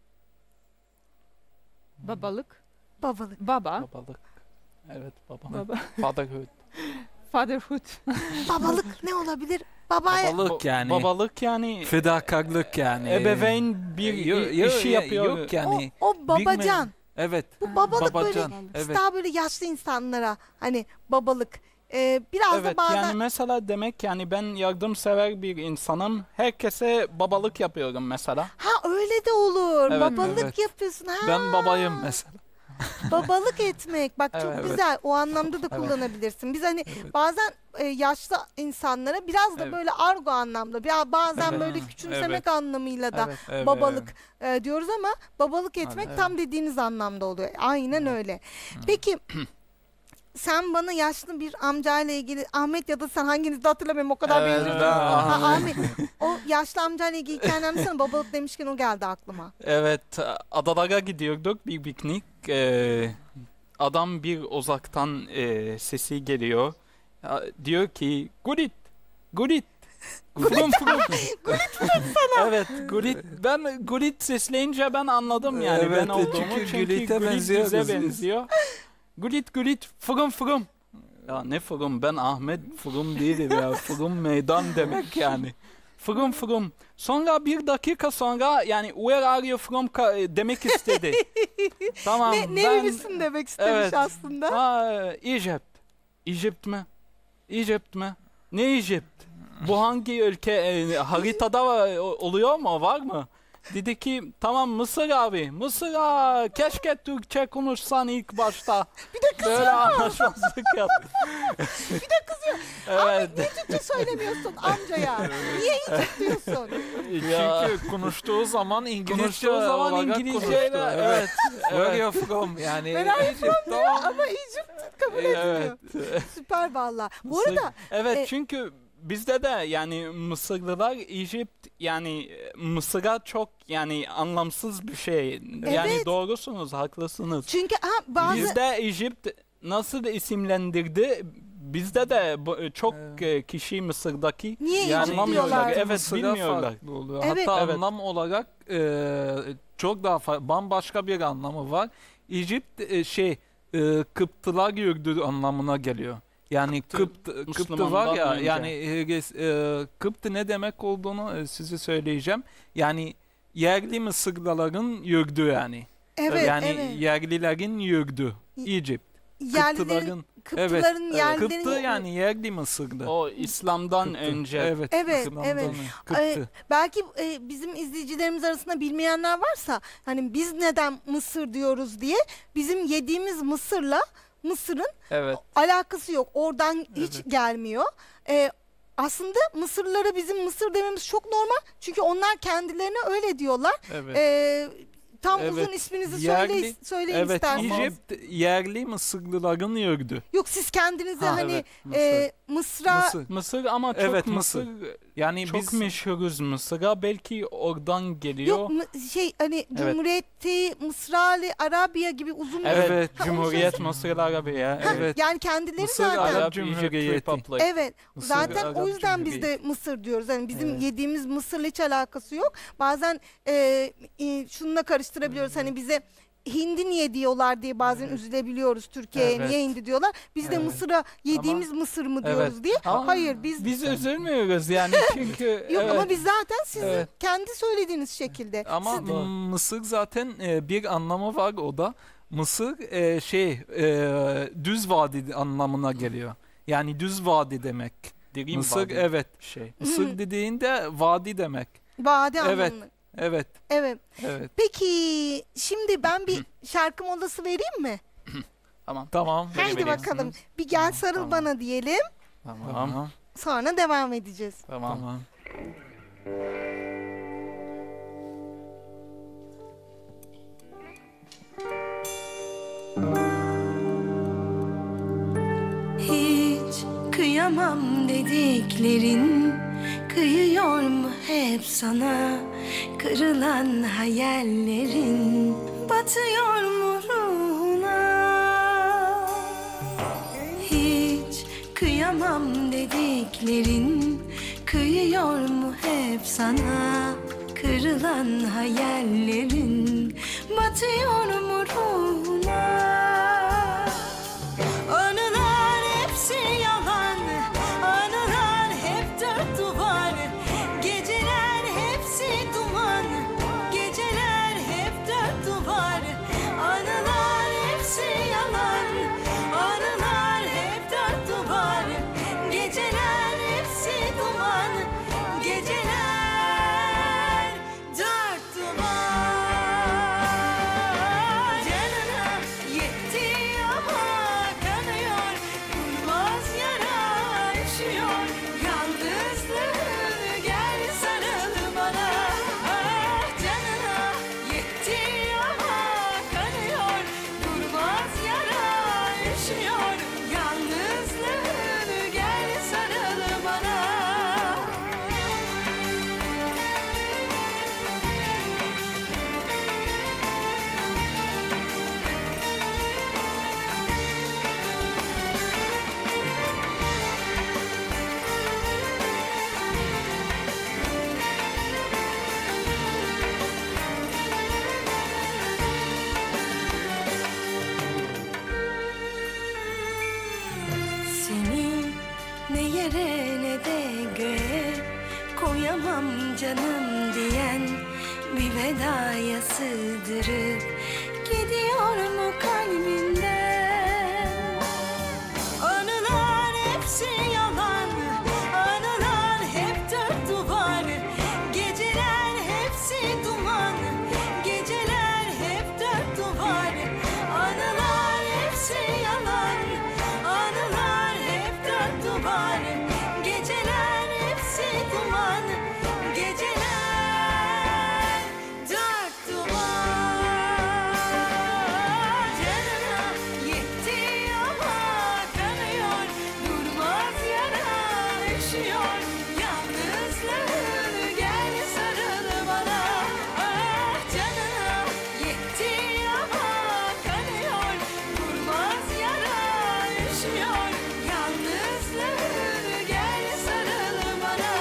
Babalık. Babalık. Baba. Babalık. Evet baba. Baba. Fatherhood. Fatherhood. Babalık ne olabilir? Babaya Babalık yani. Babalık yani Fedakarlık yani. ebeveyn bir Yo- i- yo- işi yo- yapıyor. Yok yani. o, o babacan. Evet. Bu babalık Babacan. böyle Evet. daha böyle yaşlı insanlara hani babalık. Ee, biraz Evet da bazen yani mesela demek yani ben yardımsever bir insanım. Herkese babalık yapıyorum mesela. ha öyle de olur. Evet, babalık evet. yapıyorsun. Ha. Ben babayım mesela. Babalık etmek bak çok Evet. güzel o anlamda da kullanabilirsin. Biz hani bazen e, yaşlı insanlara biraz da Evet. böyle argo anlamda biraz bazen Evet. böyle küçümsemek Evet. anlamıyla da Evet. Evet. babalık e, diyoruz ama babalık etmek Evet. tam dediğiniz anlamda oluyor. Aynen öyle. Peki sen bana yaşlı bir amcayla ilgili Ahmet ya da sen hanginizi de hatırlamıyorum o kadar Evet, benziyorsun. ben Ha, Ahmet. Ahmet o yaşlı amcayla ilgili hikayeni anlatsana babalık demişken o geldi aklıma. Evet, adalara gidiyorduk bir piknik. Ee, adam bir uzaktan e, sesi geliyor. Ya, diyor ki, Gurit, Gurit. Fırın fırın. Gulit sana. Evet gulit. Ben gulit sesleyince ben anladım yani Evet, ben olduğumu. çünkü Çünkü gulite gulit benziyor bize kızımız. benziyor. Gulit gulit fırın fırın. Ya ne fırın, ben Ahmet fırın değilim ya. Fırın meydan demek yani. Fırın fırın. Sonra bir dakika sonra yani where are you from ka- demek istedi. Tamam Ne, ben... nerelisin demek istemiş Evet. aslında. Ha, Egypt. Egypt mi? Egypt mi? Ne Egypt? Bu hangi ülke? E, haritada var- o- oluyor mu? Var mı? Dedi ki tamam Mısır abi. Mısır ha, keşke Türkçe konuşsan ilk başta. Bir de kızıyor. Böyle anlaşmazlık yaptı. Bir de kızıyor. Evet. Niye Türkçe söylemiyorsun amcaya? Niye Egypt diyorsun? Ya. Çünkü konuştuğu zaman İngilizce Konuştuğu zaman olarak İngilizceyle konuştu. evet. Where Evet. you from? Yani Where are you Egypt, tamam. Ama Egypt kabul ediliyor. Evet. Süper valla. Bu Mısır- arada Evet e- çünkü bizde de yani Mısırlılar Egypt yani e, Mısır'a çok yani anlamsız bir şey. Yani Evet. doğrusunuz, haklısınız. çünkü ha, bazı Bizde Egypt nasıl isimlendirdi? Bizde de bu- çok Evet. e, kişi Mısır'daki niye Yani Egypt anlamıyorlar. diyorlar? Evet, Mısır'a bilmiyorlar. farklı oluyor. Evet. Hatta Evet. anlam olarak e, çok daha fa- bambaşka bir anlamı var. Egypt e, şey e, Kıptılar yurdu anlamına geliyor. Yani Kıpt, Kıptı var ya Müslümandan önce. yani e, e, Kıptı ne demek olduğunu e, size söyleyeceğim. Yani yerli Mısırlıların yurdu yani. Evet, yani evet. yerlilerin yurdu. Egypt. Yerlilerin, Kıptıların Kıptıların evet, yerlilerin... Kıptı yani yerli Mısır'da. O İslam'dan Kıptı. önce. Evet. Evet, İslam'dan evet. önce. Kıptı. Ee, belki e, bizim izleyicilerimiz arasında bilmeyenler varsa hani biz neden Mısır diyoruz diye bizim yediğimiz Mısır'la Mısır'ın Evet. alakası yok. Oradan hiç Evet. gelmiyor. Ee, aslında Mısırlılara bizim Mısır dememiz çok normal. Çünkü onlar kendilerine öyle diyorlar. Evet. Ee, tam Evet. uzun isminizi Yerli- söyle, söyleyin Evet, isterseniz. Egypt yerli Mısırlıların yurdu. Yok siz kendinizi Ha, hani evet, Mısır. e, Mısır'a Mısır. Mısır ama çok Evet, Mısır, Mısır. Yani çok biz meşhuruz Mısır'a. Belki oradan geliyor. yok mu- şey hani Evet. Cumhuriyeti Mısrali Arabiya gibi uzun bir Evet, Evet, Ha, onu Cumhuriyet söyle- Mısır Arabiya. Ha, Evet. yani kendileri Mısır zaten Arap Arap Egypt Cumhuriyeti. Republic. evet Mısır zaten Arap o yüzden bizde Cumhuriyeti. Mısır diyoruz. Yani bizim Evet. yediğimiz Mısır'la hiç alakası yok. Bazen e, e, şununla karıştırabiliyoruz. Hani bize hindi niye diyorlar diye bazen üzülebiliyoruz. Türkiye'ye Evet. niye hindi diyorlar. Biz de Evet. Mısır'a yediğimiz Mısır mı Evet. diyoruz diye. Ama Hayır biz Biz üzülmüyoruz yani çünkü yok evet. ama biz zaten sizin Evet. kendi söylediğiniz şekilde. ama Siz de- m- Mısır zaten e, bir anlamı var o da. Mısır e, şey e, düz vadi anlamına geliyor. Yani düz vadi demek. Dirim Mısır vadi evet. şey. Mısır dediğinde vadi demek. vade Evet. anlamında. Evet. Evet. Evet. Peki şimdi ben bir şarkı molası vereyim mi? Tamam. Tamam. Haydi verebilirsiniz. bakalım. Bir gel sarıl tamam. bana diyelim. Tamam. Tamam. Sonra devam edeceğiz. Tamam. Tamam. Hiç kıyamam dediklerin kıyıyor mu hep sana? Kırılan hayallerin batıyor mu ruhuna? Hiç kıyamam dediklerin kıyıyor mu hep sana? Kırılan hayallerin batıyor mu ruhuna? Anılar hepsi yalan, anılar hep dört duvar, geceler hepsi duman, geceler hep dört duvar, anılar hepsi yalan, anılar hep dört duvar, geceler hepsi duman, geceler dört duvar. Canına Ne yere ne de göğe koyamam canım diyen bir vedaya sığdırıp gidiyor mu kalbinden? Anılar hepsi yalan, anılar hep dört duvar, geceler hepsi duman, geceler hep dört duvar. Anılar hepsi yalan, anılar hep dört duvar, geceler hepsi duman, geceler dört duvar. Canına yetti ama kanıyor, durmaz yara üşüyor, yalnızlığını gel sarıl bana. Ah canına yetti ama kanıyor, durmaz yara üşüyor, yalnızlığını gel sarıl bana.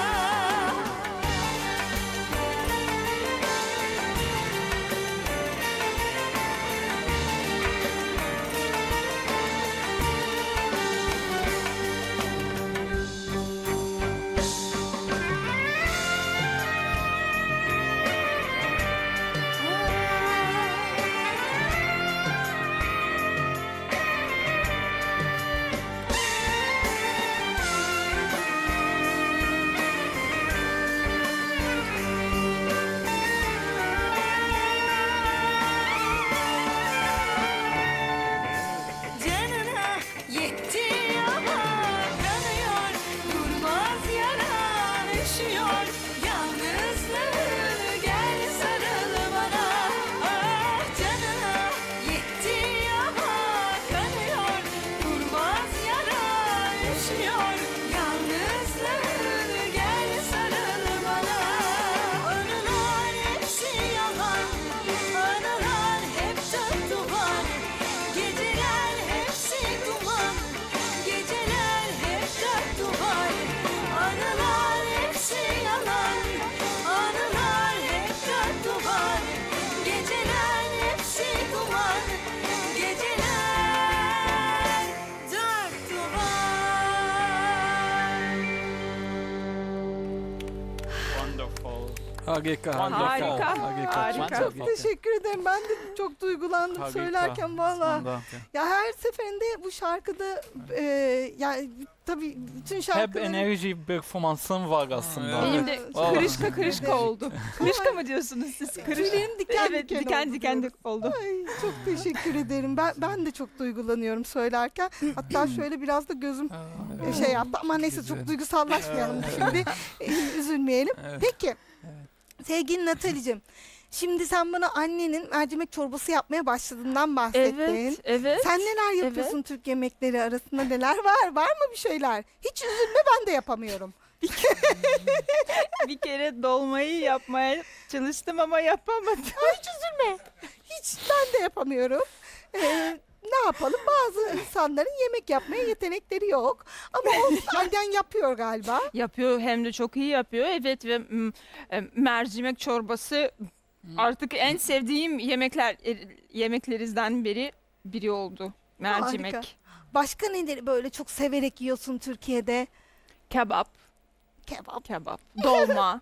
Canına yetti ama kanıyor, durmaz yara üşüyor, yalnızlığını gel sarıl bana. Ah canına yetti ama kanıyor, durmaz yara üşüyor, yalnızlığını gel sarıl bana. Anılar hepsi yalan, anılar hep dört duvar, geceler hepsi duman, geceler hep dört duvar. Anılar hepsi yalan, anılar hep dört duvar, geceler hepsi duman, geceler dört duvar. Wonderful. Harika, Harika, harika. harika. Çok teşekkür ederim. Ben de çok duygulandım Harika. söylerken valla. Aslında. Ya her seferinde bu şarkıda e, yani tabii bütün Hep şarkıları enerji performansın var aslında. Evet. Benim de Vallahi. kırışka kırışka oldu. Kırışka mı diyorsunuz siz? Kırış. tüylerim diken Evet, diken, diken oldu diken diyoruz. oldu. Ay, çok teşekkür ederim. Ben ben de çok duygulanıyorum söylerken. Hatta şöyle biraz da gözüm e, şey yaptı ama neyse çok Güzel. duygusallaşmayalım şimdi. E, üzülmeyelim. Evet. Peki. Sevgili Natalicim. Şimdi sen bana annenin mercimek çorbası yapmaya başladığından bahsettin. Evet, evet. Sen neler yapıyorsun Türk yemekleri arasında neler var? Var mı bir şeyler? Hiç üzülme ben de yapamıyorum. Bir kere dolmayı yapmaya çalıştım ama yapamadım. Hiç üzülme. Hiç ben de yapamıyorum. Ee, ne yapalım? Bazı insanların yemek yapmaya yetenekleri yok. Ama o annen yapıyor galiba. Yapıyor, hem de çok iyi yapıyor. Evet, ve mm, e, mercimek çorbası artık en sevdiğim yemekler e, yemeklerinizden biri biri oldu. Mercimek. Harika. Başka neleri böyle çok severek yiyorsun Türkiye'de? Kebap, Kebap. kebap, dolma.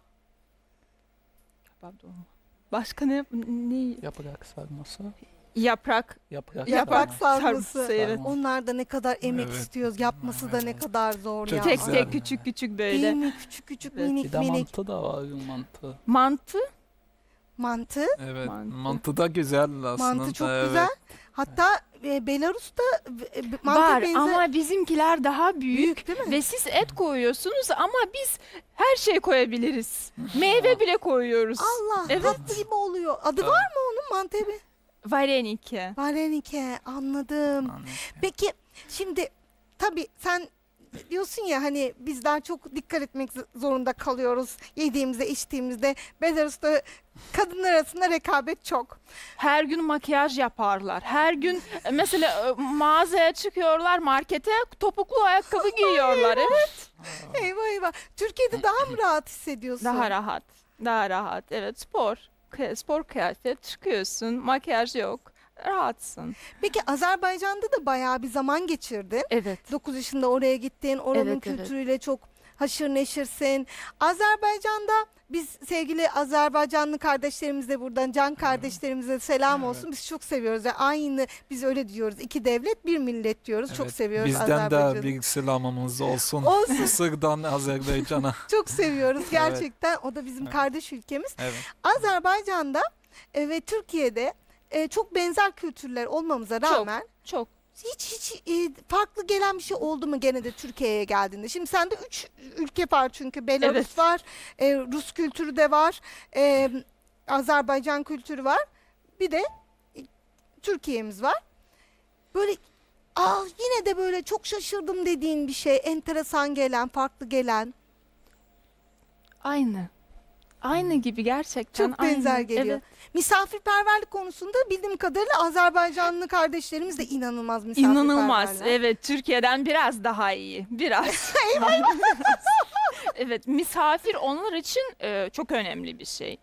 Kebap, dolma. Başka ne ne Yaprak sarması. yaprak Yaprak, Yaprak sarması. sarması. sarması, evet. Onlar da ne kadar emek Evet. istiyoruz. Yapması da ne kadar zor Çok ya. tek güzel. tek küçük küçük Değil böyle. mi? Küçük küçük Evet. minik Bir de minik. mantı da var, mantı. Mantı. Mantı. Evet, Mantı. mantı da güzel aslında. Mantı çok evet. güzel. Hatta e, Belarus'ta e, e, mantı Var benzer. ama bizimkiler daha büyük, Büyük değil mi? ve siz et koyuyorsunuz ama biz her şey koyabiliriz. Meyve bile koyuyoruz. Allah Evet. tatlı gibi oluyor. Adı var mı onun mantığı? Varenike. Varenike anladım. Anladım. Peki şimdi tabii sen diyorsun ya hani bizler çok dikkat etmek z- zorunda kalıyoruz yediğimizde içtiğimizde. Belarus'ta kadınlar arasında rekabet çok. Her gün makyaj yaparlar. Her gün e, mesela e, mağazaya çıkıyorlar, markete topuklu ayakkabı giyiyorlar. Evet. Eyvah eyvah. Türkiye'de daha mı rahat hissediyorsun? Daha rahat. Daha rahat. Evet, spor. Kı- Spor kıyafet çıkıyorsun. Makyaj yok. rahatsın. Peki Azerbaycan'da da bayağı bir zaman geçirdin. Evet. dokuz yaşında oraya gittin. Oranın Evet, evet. kültürüyle çok haşır neşirsin. Azerbaycan'da biz sevgili Azerbaycanlı kardeşlerimize buradan can kardeşlerimize selam olsun. Biz çok seviyoruz. Yani aynı biz öyle diyoruz. İki devlet bir millet diyoruz. Çok Evet, seviyoruz bizden de Azerbaycan'ı. bir selamımız olsun. Olsun. Mısır'dan Azerbaycan'a. Çok seviyoruz gerçekten. O da bizim Evet. kardeş ülkemiz. Evet. Azerbaycan'da e, ve Türkiye'de e, çok benzer kültürler olmamıza rağmen Çok. hiç hiç e, farklı gelen bir şey oldu mu gene de Türkiye'ye geldiğinde? Şimdi sende üç ülke var çünkü Belarus Evet. var, e, Rus kültürü de var, e, Azerbaycan kültürü var, bir de e, Türkiye'miz var. Böyle ah yine de böyle çok şaşırdım dediğin bir şey, enteresan gelen, farklı gelen. Aynı. Aynı gibi gerçekten. Çok benzer aynı. geliyor. Evet. Misafirperverlik konusunda bildiğim kadarıyla Azerbaycanlı kardeşlerimiz de inanılmaz misafirperverler. İnanılmaz. Evet, Türkiye'den biraz daha iyi. Biraz. Evet, misafir onlar için e, çok önemli bir şey.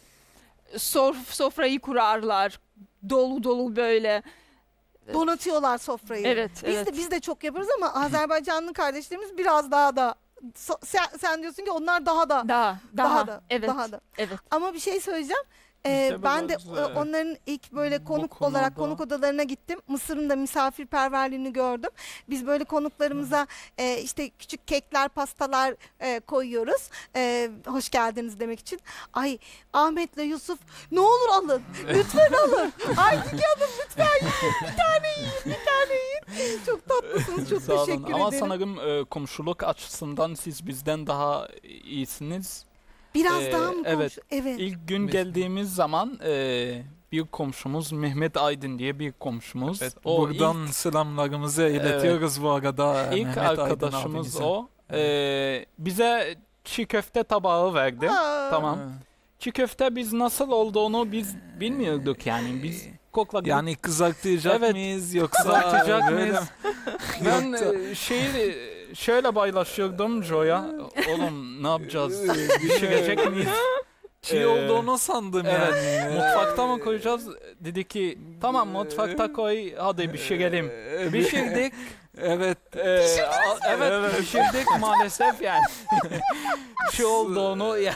Sof sofrayı kurarlar. Dolu dolu böyle. Donatıyorlar sofrayı. Evet, Biz evet. de biz de çok yaparız ama Azerbaycanlı kardeşlerimiz biraz daha da so- sen, sen diyorsun ki onlar daha da Daha, daha, daha da evet, daha da. evet. Ama bir şey söyleyeceğim. Ee, İşte ben de biraz, e, e, onların ilk böyle bu konuk olarak konuda- konuk odalarına gittim. Mısır'ın da misafirperverliğini gördüm. Biz böyle konuklarımıza e, işte küçük kekler, pastalar e, koyuyoruz. E, hoş geldiniz demek için. Ay Ahmet'le Yusuf ne olur alın. Lütfen alın. Ay Bilge Hanım lütfen yiyin. Bir tane yiyin. Bir tane yiyin. Çok tatlısınız. Çok Sağ olun. teşekkür Ama ederim. sanırım e, komşuluk açısından siz bizden daha iyisiniz. Biraz Ee, daha mı evet. konuşuyor? Evet. İlk gün Mes- geldiğimiz zaman e, bir komşumuz Mehmet Aydın diye bir komşumuz. Evet, o buradan selamlarımızı iletiyoruz bu arada. ilk, ilk Mehmet Aydın arkadaşımız abimize. o. E, bize çiğ köfte tabağı verdi. Aa, Tamam. Çiğ köfte biz nasıl olduğunu biz bilmiyorduk yani. Biz kokladık. Yani kızartacak Evet. mıyız yoksa Kızartacak böyle mıyız? Ben Yoksa- e, şeyi şöyle paylaşıyordum Joe'ya. Oğlum ne yapacağız? Pişirecek miyiz? çiğ Ee, olduğunu sandım evet. yani. Mutfakta mı koyacağız? Dedi ki tamam mutfakta koy hadi pişirelim. Ee, Pişirdik. Evet. Ee, a- evet pişirdik maalesef yani. Şu olduğunu yani.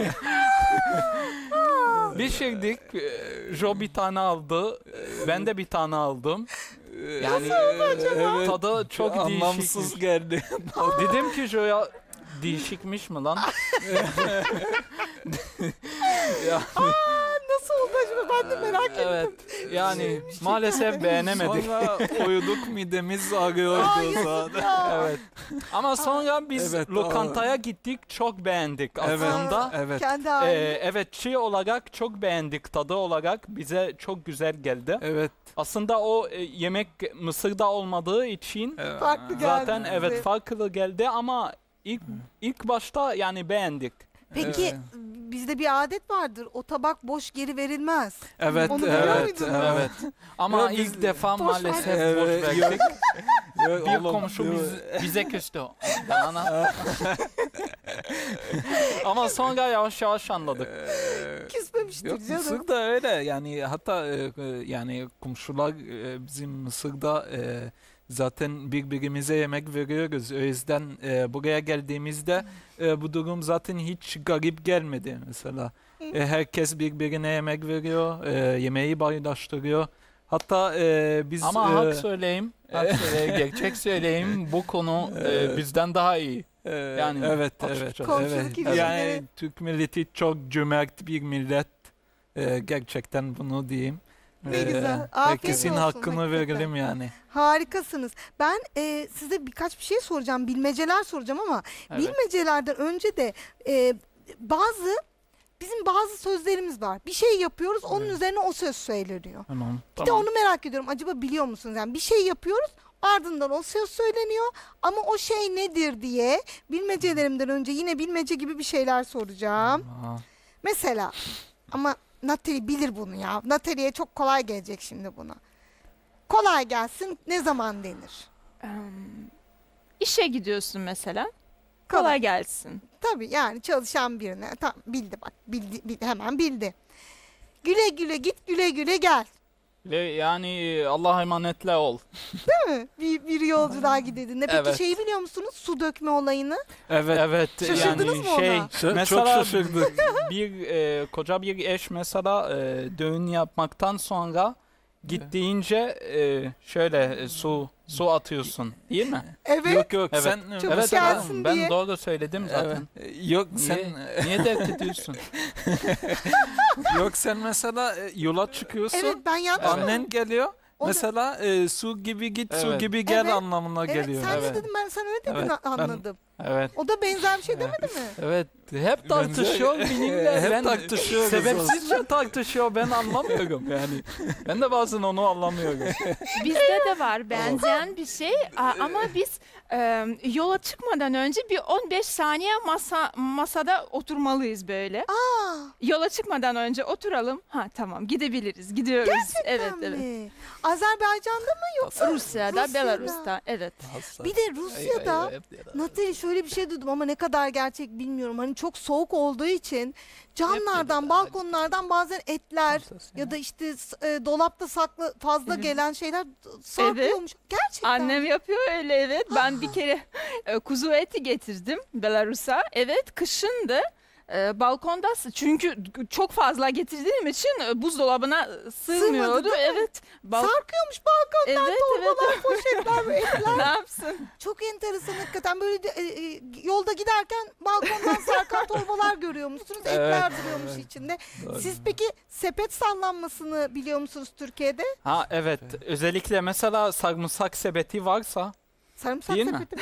Pişirdik. Ee, Jo bir tane aldı. Ben de bir tane aldım. Yani Evet. tadı çok Anlamsız değişikmiş. geldi. Dedim ki Joe'ya değişikmiş mi lan? ya, nasıl oldu acaba? Ben de merak ettim. evet yani maalesef beğenemedik. Sonra uyuduk midemiz ağrıyordu zaten. Evet. Ama sonra biz Evet, lokantaya gittik çok beğendik Evet. aslında. Evet. Kendi Ee, halinde. evet çiğ olarak çok beğendik tadı olarak bize çok güzel geldi. Evet. Aslında o e, yemek Mısır'da olmadığı için Evet. Farklı geldi zaten size. evet farklı geldi ama ilk ilk başta yani beğendik. Peki Evet. bizde bir adet vardır. O tabak boş geri verilmez. Evet, Onu biliyor evet, muydun? Evet. Ama Ya biz- ilk defa Boş maalesef verdik. boş Evet, verdik. Yok, Bir oğlum, komşu yok. biz, bize küstü. Bana. Ama sonra yavaş yavaş anladık. Ee, Küsmemiştir Yok canım. Mısır'da öyle yani hatta e, e, yani komşular e, bizim Mısır'da e, zaten birbirimize yemek veriyoruz. O yüzden e, buraya geldiğimizde e, bu durum zaten hiç garip gelmedi mesela. E, herkes birbirine yemek veriyor, e, yemeği paylaştırıyor. Hatta e, biz Ama e, hak söyleyeyim, hak söyleyeyim, gerçek söyleyeyim bu konu e, bizden daha iyi. e, yani evet açıkça. evet Komşuluk evet. ilişkileri. Yani Türk milleti çok cömert bir millet. E, gerçekten bunu diyeyim. Ne E, güzel. Afiyet Herkesin olsun, hakkını hakikaten. verelim yani. Harikasınız. Ben e, size birkaç bir şey soracağım. Bilmeceler soracağım ama Evet. bilmecelerden önce de e, bazı bizim bazı sözlerimiz var. Bir şey yapıyoruz onun üzerine o söz söyleniyor. Tamam. Bir de onu merak ediyorum. Acaba biliyor musunuz? Yani bir şey yapıyoruz ardından o söz söyleniyor ama o şey nedir diye bilmecelerimden önce yine bilmece gibi bir şeyler soracağım. Aa, Mesela ama Natalie bilir bunu ya. Natalie'ye çok kolay gelecek şimdi buna. Kolay gelsin ne zaman denir? Em, İşe gidiyorsun mesela. Kolay gelsin. Tabii yani çalışan birine. Tamam bildi bak. Bildi, bildi, hemen bildi. Güle güle git güle güle gel. Ve yani Allah'a emanetle ol. Değil mi? Bir, bir yolculuğa gidildiğinde. Peki Evet. şeyi biliyor musunuz? Su dökme olayını. Evet. Evet. Şaşırdınız yani mı şey, ona? Çok mesela şaşırdık. bir e, koca bir eş mesela e, düğün yapmaktan sonra gittiğince e, şöyle e, su su atıyorsun, değil mi? Evet. Yok yok Evet. sen Çok evet, gelsin evet, ben diye. doğru söyledim zaten. Evet. Yok sen Niye, niye dert ediyorsun? yok sen mesela e, yola çıkıyorsun. Evet ben yanlış Evet. Annen geliyor. O da- Mesela e, su gibi git, su Evet. gibi gel Evet. anlamına Evet geliyor. sen Evet. ne dedin ben sana öyle dedin Evet, a- ben- anladım. Evet. O da benzer bir şey demedi mi? Evet. Hep tartışıyor benimle. Hep ben tartışıyoruz. sebepsizce tartışıyor. Ben anlamıyorum yani. Ben de bazen onu anlamıyorum. Bizde de var benzeyen bir şey A- ama biz e, yola çıkmadan önce bir on beş saniye masa masada oturmalıyız böyle. Aa, Yola çıkmadan önce oturalım. Ha tamam gidebiliriz. Gidiyoruz. evet gerçekten evet. mi? Azerbaycan'da mı yoksa? Rusya'da, Rusya'da. Belarus'ta evet. Bir de Rusya'da Natali şöyle bir şey duydum ama ne kadar gerçek bilmiyorum. Hani çok soğuk olduğu için camlardan, balkonlardan bazen etler ya da işte s- e, dolapta saklı fazla Evet. gelen şeyler sarkıyormuş. Gerçekten. Annem yapıyor öyle evet. Ben bir kere e, kuzu eti getirdim Belarus'a. Evet kışındı. E, balkonda s- çünkü çok fazla getirdiğim için e, buzdolabına sığmıyordu. değil mi? Evet. Bal- Sarkıyormuş balkondan evet evet. torbalar, poşetler ve etler. Ne yapsın? Çok enteresan hakikaten böyle de, e, e, yolda giderken balkondan sarkan torbalar görüyormuşsunuz. Etler duruyormuş içinde. Siz peki sepet sallanmasını biliyor musunuz Türkiye'de? Ha evet. Özellikle mesela sarımsak sepeti varsa Sarımsak Değil mi? sepeti mi?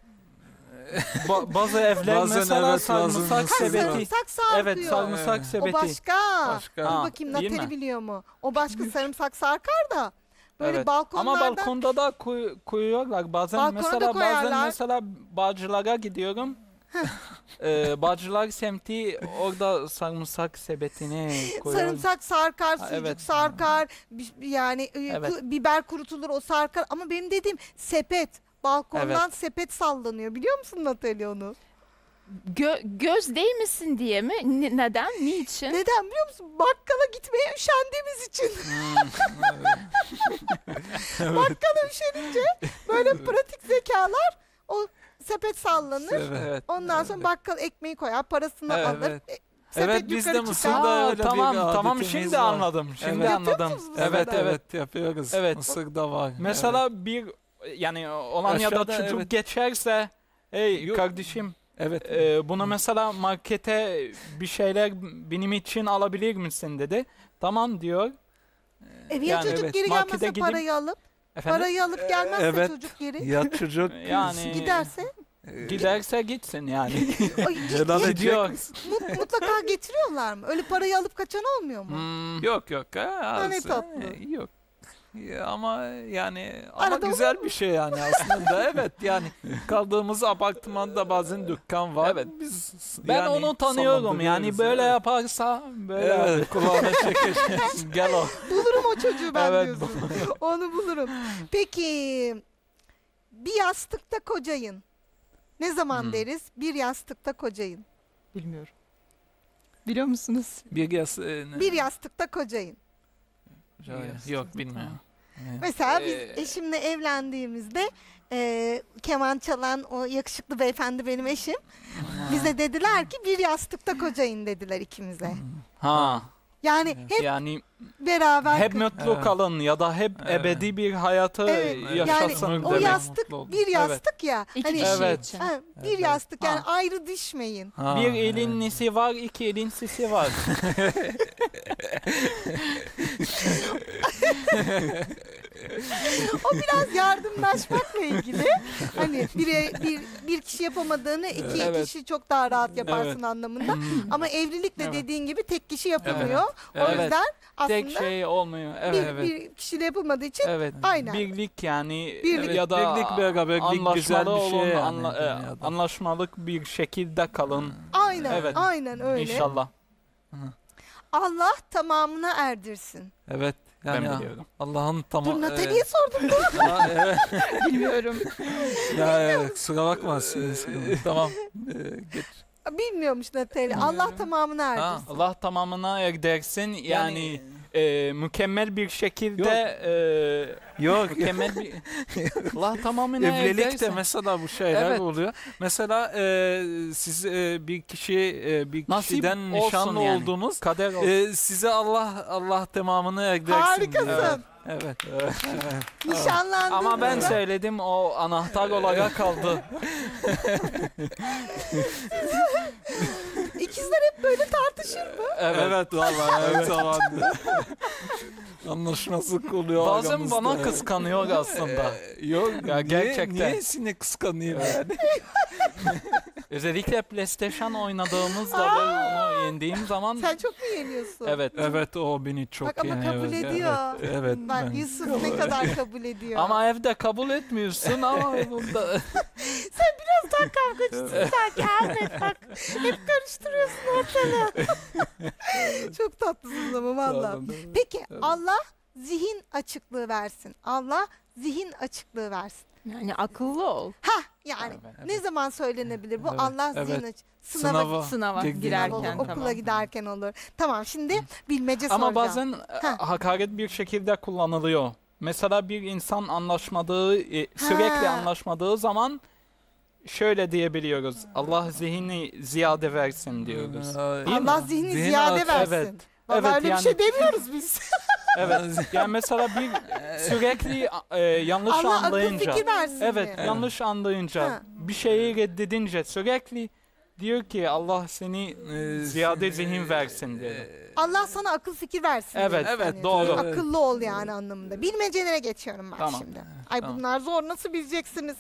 ba- bazı evler Bazen mesela evet, sarımsak bazen Ha, sepeti. sarımsak sarkıyor. Evet sarımsak Evet. O sepeti. başka. Başka. Dur Ha, bakayım değil Natali mi? biliyor mu? O başka sarımsak sarkar da böyle Evet. balkonlardan. Ama balkonda da koy- koyuyorlar. Bazen Balkona da mesela bazen koyarlar. mesela Bağcılar'a gidiyorum. ee, Bağcılar semti orada sarımsak sepetini koyuyor. Sarımsak sarkar, Ha, sucuk evet. sarkar, bi- yani e, Evet. ku- biber kurutulur o sarkar. Ama benim dediğim sepet, balkondan sepet sallanıyor. Biliyor musun Natali onu? Gö- göz değmesin diye mi? Ne- neden? Niçin? Neden biliyor musun? Bakkala gitmeye üşendiğimiz için. Bakkala üşenince böyle pratik zekalar o sepet sallanır. Evet. Ondan sonra bakkal ekmeği koyar, parasını Evet. alır. e, sepet Evet, biz de yukarı Mısır'da çıkar. Aa, öyle bir tamam tamam adetimiz şimdi var. anladım. Şimdi Evet. anladım. Yapıyor musunuz? Evet Evet evet, evet. yapıyoruz. Evet. Mısır'da var. Mesela bir yani Alanya'da Aşağıda, çocuk evet. geçerse hey Yok. kardeşim Evet. e, bunu mesela markete bir şeyler benim için alabilir misin dedi. Tamam diyor. E, ya Yani çocuk evet, geri markete gelmezse gidip- parayı alıp, Efendim? parayı alıp gelmezse evet. çocuk geri Ya çocuk Yani giderse e, giderse gitsin yani. ay, helal edecek. Gidiyor. mut- mutlaka getiriyorlar mı? Öyle parayı alıp kaçan olmuyor mu? Hmm, Yok yok. Ha, ne az, tatlı. e, Yok. Ya ama yani ama Arada güzel bir şey yani aslında. Evet yani kaldığımız apartmanda bazen dükkan var. Evet. Biz ben yani onu tanıyorum yani sonlandırıyoruz. böyle Evet. yaparsa böyle Evet, kulağına çeker. gel o. Bulurum o çocuğu ben Evet, diyorsun. Onu bulurum. Peki bir yastıkta kocayın. Ne zaman Hmm. deriz? Bir yastıkta kocayın. Bilmiyorum. Biliyor musunuz? Bir yaz, e, ne? Bir yastıkta kocayın. Yok, Yok bilmiyorum. Mesela biz Ee, eşimle evlendiğimizde e, keman çalan o yakışıklı beyefendi benim eşim. Bize dediler ki bir yastıkta kocayın dediler ikimize. Ha Yani hep yani beraber hep kı- mutlu Evet. kalın ya da hep Evet. ebedi bir hayatı Evet, yaşasın. yani o demek. yastık Mutlu olun. bir yastık ya. İki Hani kişi Evet. için. ha, bir Evet. yastık yani Ha. ayrı düşmeyin. Ha, Bir evet. elin nesi var, iki elin sisi var. O biraz yardımlaşmakla ilgili. Hani bire, bir, bir kişi yapamadığını iki Evet. kişi çok daha rahat yaparsın Evet. anlamında. Ama evlilikle Evet. dediğin gibi tek kişi yapamıyor. O Evet. yüzden aslında Tek şey olmuyor. Evet, bir, evet. bir kişiyle yapılmadığı için Evet. aynen. Birlik yani Birlik. ya da Birlik, beraberlik güzel bir anlaşmalı şey olun, yani anla- e, dünyada. anlaşmalık bir şekilde kalın aynen Evet. aynen öyle. inşallah. Allah tamamına erdirsin. Evet. Yani ben biliyorum. Allah'ın tamam. Dur Natali'ye sordum. Ha, evet. Bilmiyorum. Ya evet, kusura bakma. Sıkıntı, sıkıntı. Tamam. Ee, geç. Bilmiyormuş Natali. Allah tamamına Ha, erdirsin. Allah tamamına erdirsin yani, Yani- e, mükemmel bir şekilde e, Yok. mükemmel bir Allah tamamen Evlilikte evdeysen. mesela bu şeyler Evet. oluyor. Mesela e, siz e, bir kişi e, bir Nasip kişiden olsun nişanlı yani. oldunuz. Kader olsun. E, size Allah Allah tamamını edersin. Harikasın. Evet. Evet. evet. Nişanlandığınızda. Ama ben söyledim, o anahtar olarak kaldı. İkizler hep böyle tartışır mı? Evet, evet vallahi evet zamanında. Anlaşmazlık oluyor Bazen aramızda. bana kıskanıyor aslında. Ee, Yok Ya niye, gerçekten. Niye seni kıskanayım yani? Özellikle PlayStation oynadığımızda ben onu yendiğim zaman Sen çok mu yeniyorsun? evet. Evet o beni çok Bak ama yeniyor. kabul ediyor. Evet, evet Bak ben- Yusuf ne kadar kabul ediyor. Ama evde kabul etmiyorsun ama burada Sen kavgacısın sanki Ahmet bak. Hep karıştırıyorsun ortalığı. Çok tatlısın ama valla. Peki Allah zihin açıklığı versin. Allah zihin açıklığı versin. Yani akıllı ol. Ha yani Evet, ne zaman söylenebilir bu? Evet, Allah evet. zihin aç. Sınava, Sınava, Sınava girdiğin girerken olur, zaman. okula tamam. giderken olur. Tamam şimdi bilmece ama soracağım. bazen e, Ha. hakaret bir şekilde kullanılıyor. Mesela bir insan anlaşmadığı, e, sürekli Ha. anlaşmadığı zaman şöyle diyebiliyoruz. Allah zihni ziyade versin diyoruz. Değil mi? Allah zihni Zihin ziyade aç- versin. Evet. Vallahi Evet, öyle yani- bir şey demiyoruz biz. Evet. Yani mesela bir sürekli e, yanlış Allah akıl anlayınca. fikir versin Evet, diye. yanlış anlayınca, Ha. bir şeyi reddedince sürekli diyor ki Allah seni Ee, ziyade zihin versin diyor. Allah sana akıl fikir versin. Evet, diyor. evet, Hani doğru. Akıllı ol yani anlamında. Bilmecelere geçiyorum ben Tamam. şimdi. Ay Tamam. bunlar zor, nasıl bileceksiniz?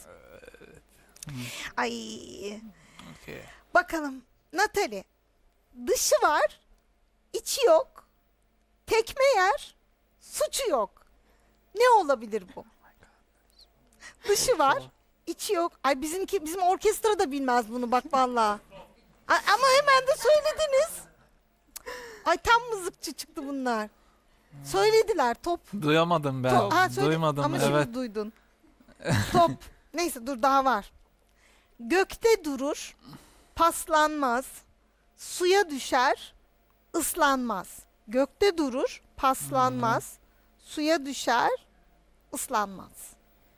Ay Okey. bakalım Natalie. Dışı var, içi yok. Tekme yer, suçu yok. Ne olabilir bu? Dışı var, içi yok. Ay bizimki bizim orkestra da bilmez bunu bak vallahi. Ay, ama hemen de söylediniz. Ay tam mızıkçı çıktı bunlar. Söylediler top. Duyamadım ben. Top. Ha, söyle- Duymadım ama evet. şimdi duydun. Top. Neyse dur daha var. Gökte durur, paslanmaz, suya düşer, ıslanmaz. Gökte durur, paslanmaz, suya düşer, ıslanmaz.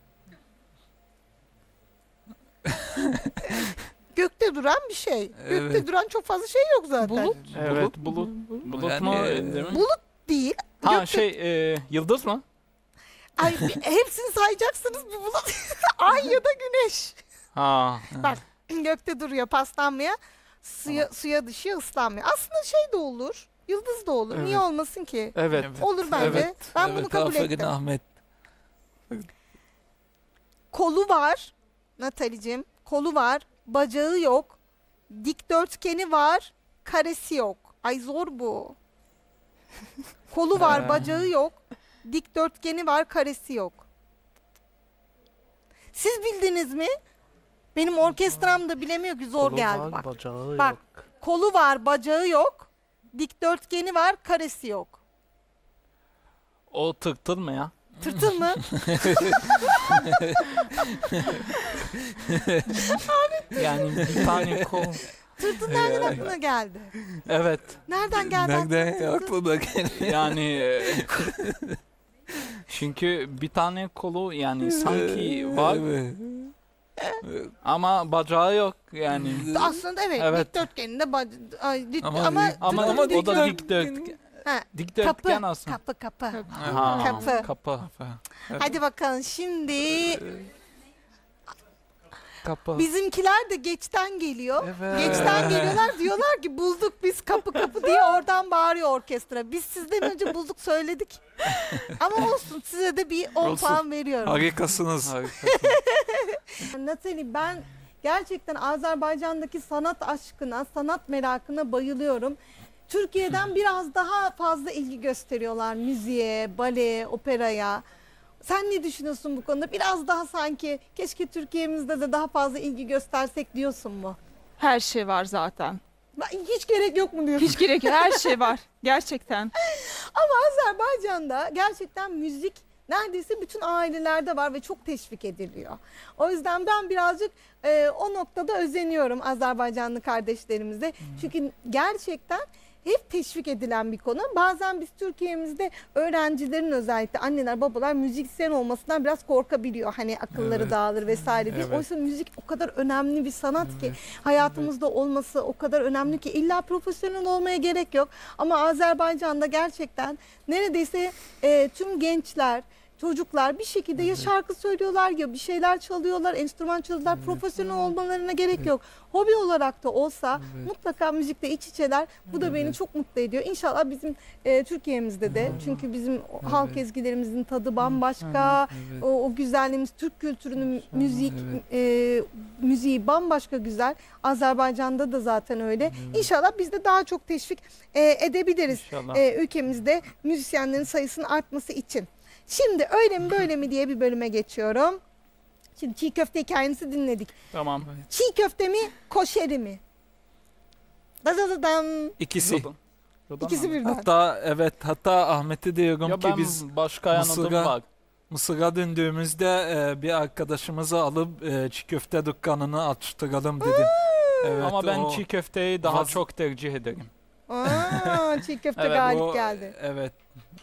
Gökte duran bir şey. Gökte Evet. duran çok fazla şey yok zaten. Bulut. Evet, bulut. Bulut Yani, mu? e, Değil mi? Bulut değil. Ha Gökte- şey, e, yıldız mı? Ay, bir- hepsini sayacaksınız bir bulut. Ay ya da güneş. Ha. Bak gökte duruyor, paslanmıyor. Suya, suya düşüyor, ıslanmıyor. Aslında şey de olur. Yıldız da olur. Niye Evet. olmasın ki? Evet. Evet. Olur bence. Evet, Ben evet, bunu kabul aferin ettim. Ahmet. Kolu var. Natalie'cim. Kolu var. Bacağı yok. Dikdörtgeni var. Karesi yok. Ay zor bu. Kolu var. Ee. Bacağı yok. Dikdörtgeni var. Karesi yok. Siz bildiniz mi? Benim orkestram da bilemiyor ki zor geldi bak. Bacağı Bak. Kolu var, bacağı yok. Dikdörtgeni var, karesi yok. O tırtıl mı ya? Tırtıl mı? Yani bir tane kol. Tırtıl nereden aklına geldi? Evet. Nereden geldi aklına Nereden tırtıl? aklına geldi? Yani e, çünkü bir tane kolu yani sanki var Evet. ama bacağı yok yani. Aslında evet, Evet. dikdörtgeninde bac- ay, dik- Ama ama, dik- Ama, tırtıl o değil. da dikdörtgen. Ha, Dikdörtgen kapı, aslında. kapı, kapı. Ha, Kapı. Kapı. Hadi bakalım şimdi Kapı. bizimkiler de geçten geliyor. Evet. Geçten geliyorlar diyorlar ki bulduk biz kapı kapı diye oradan bağırıyor orkestra. Biz sizden önce bulduk söyledik. Ama olsun size de bir on Olsun. puan veriyorum. Harikasınız. Natalie ben gerçekten Azerbaycan'daki sanat aşkına, sanat merakına bayılıyorum. Türkiye'den biraz daha fazla ilgi gösteriyorlar müziğe, baleye, operaya. Sen ne düşünüyorsun bu konuda? Biraz daha sanki keşke Türkiye'mizde de daha fazla ilgi göstersek diyorsun mu? Her şey var zaten. Ben- Hiç gerek yok mu diyorsun? Hiç gerek yok. Her şey var. Gerçekten. Ama Azerbaycan'da gerçekten müzik neredeyse bütün ailelerde var ve çok teşvik ediliyor. O yüzden ben birazcık e, o noktada özeniyorum Azerbaycanlı kardeşlerimize. Çünkü gerçekten hep teşvik edilen bir konu. Bazen biz Türkiye'mizde öğrencilerin, özellikle anneler babalar müzisyen olmasından biraz korkabiliyor. Hani akılları Evet. dağılır vesaire diye. Evet. Oysa müzik o kadar önemli bir sanat ki hayatımızda olması o kadar önemli ki illa profesyonel olmaya gerek yok. Ama Azerbaycan'da gerçekten neredeyse e, tüm gençler, çocuklar bir şekilde ya şarkı söylüyorlar ya bir şeyler çalıyorlar, enstrüman çalıyorlar. Profesyonel olmalarına gerek yok. Hobi olarak da olsa Evet. mutlaka müzikle iç içeler. Bu da beni Evet. çok mutlu ediyor. İnşallah bizim e, Türkiye'mizde de, çünkü bizim o halk Evet. ezgilerimizin tadı bambaşka. Evet. O, o güzelliğimiz, Türk kültürünün müzik, Evet. e, müziği bambaşka güzel. Azerbaycan'da da zaten öyle. İnşallah biz de daha çok teşvik e, edebiliriz İnşallah. e, ülkemizde müzisyenlerin sayısının artması için. Şimdi öyle mi böyle mi diye bir bölüme geçiyorum. Şimdi çiğ köfte hikayenizi dinledik. Tamam. Çiğ köfte mi, koşeri mi? Dadadadan. İkisi. Rudan. Rudan İkisi mı? birden. Hatta evet hatta Ahmet'e diyorum Ya ki ben biz başka yanıtım Mısır'a- var. Mısır'a döndüğümüzde e, bir arkadaşımızı alıp e, çiğ köfte dükkanını açtıralım dedim. Evet, Ama ben o- çiğ köfteyi daha Vaz- çok tercih ederim. Aa, çiğ köfte Evet, galip o- geldi. Evet.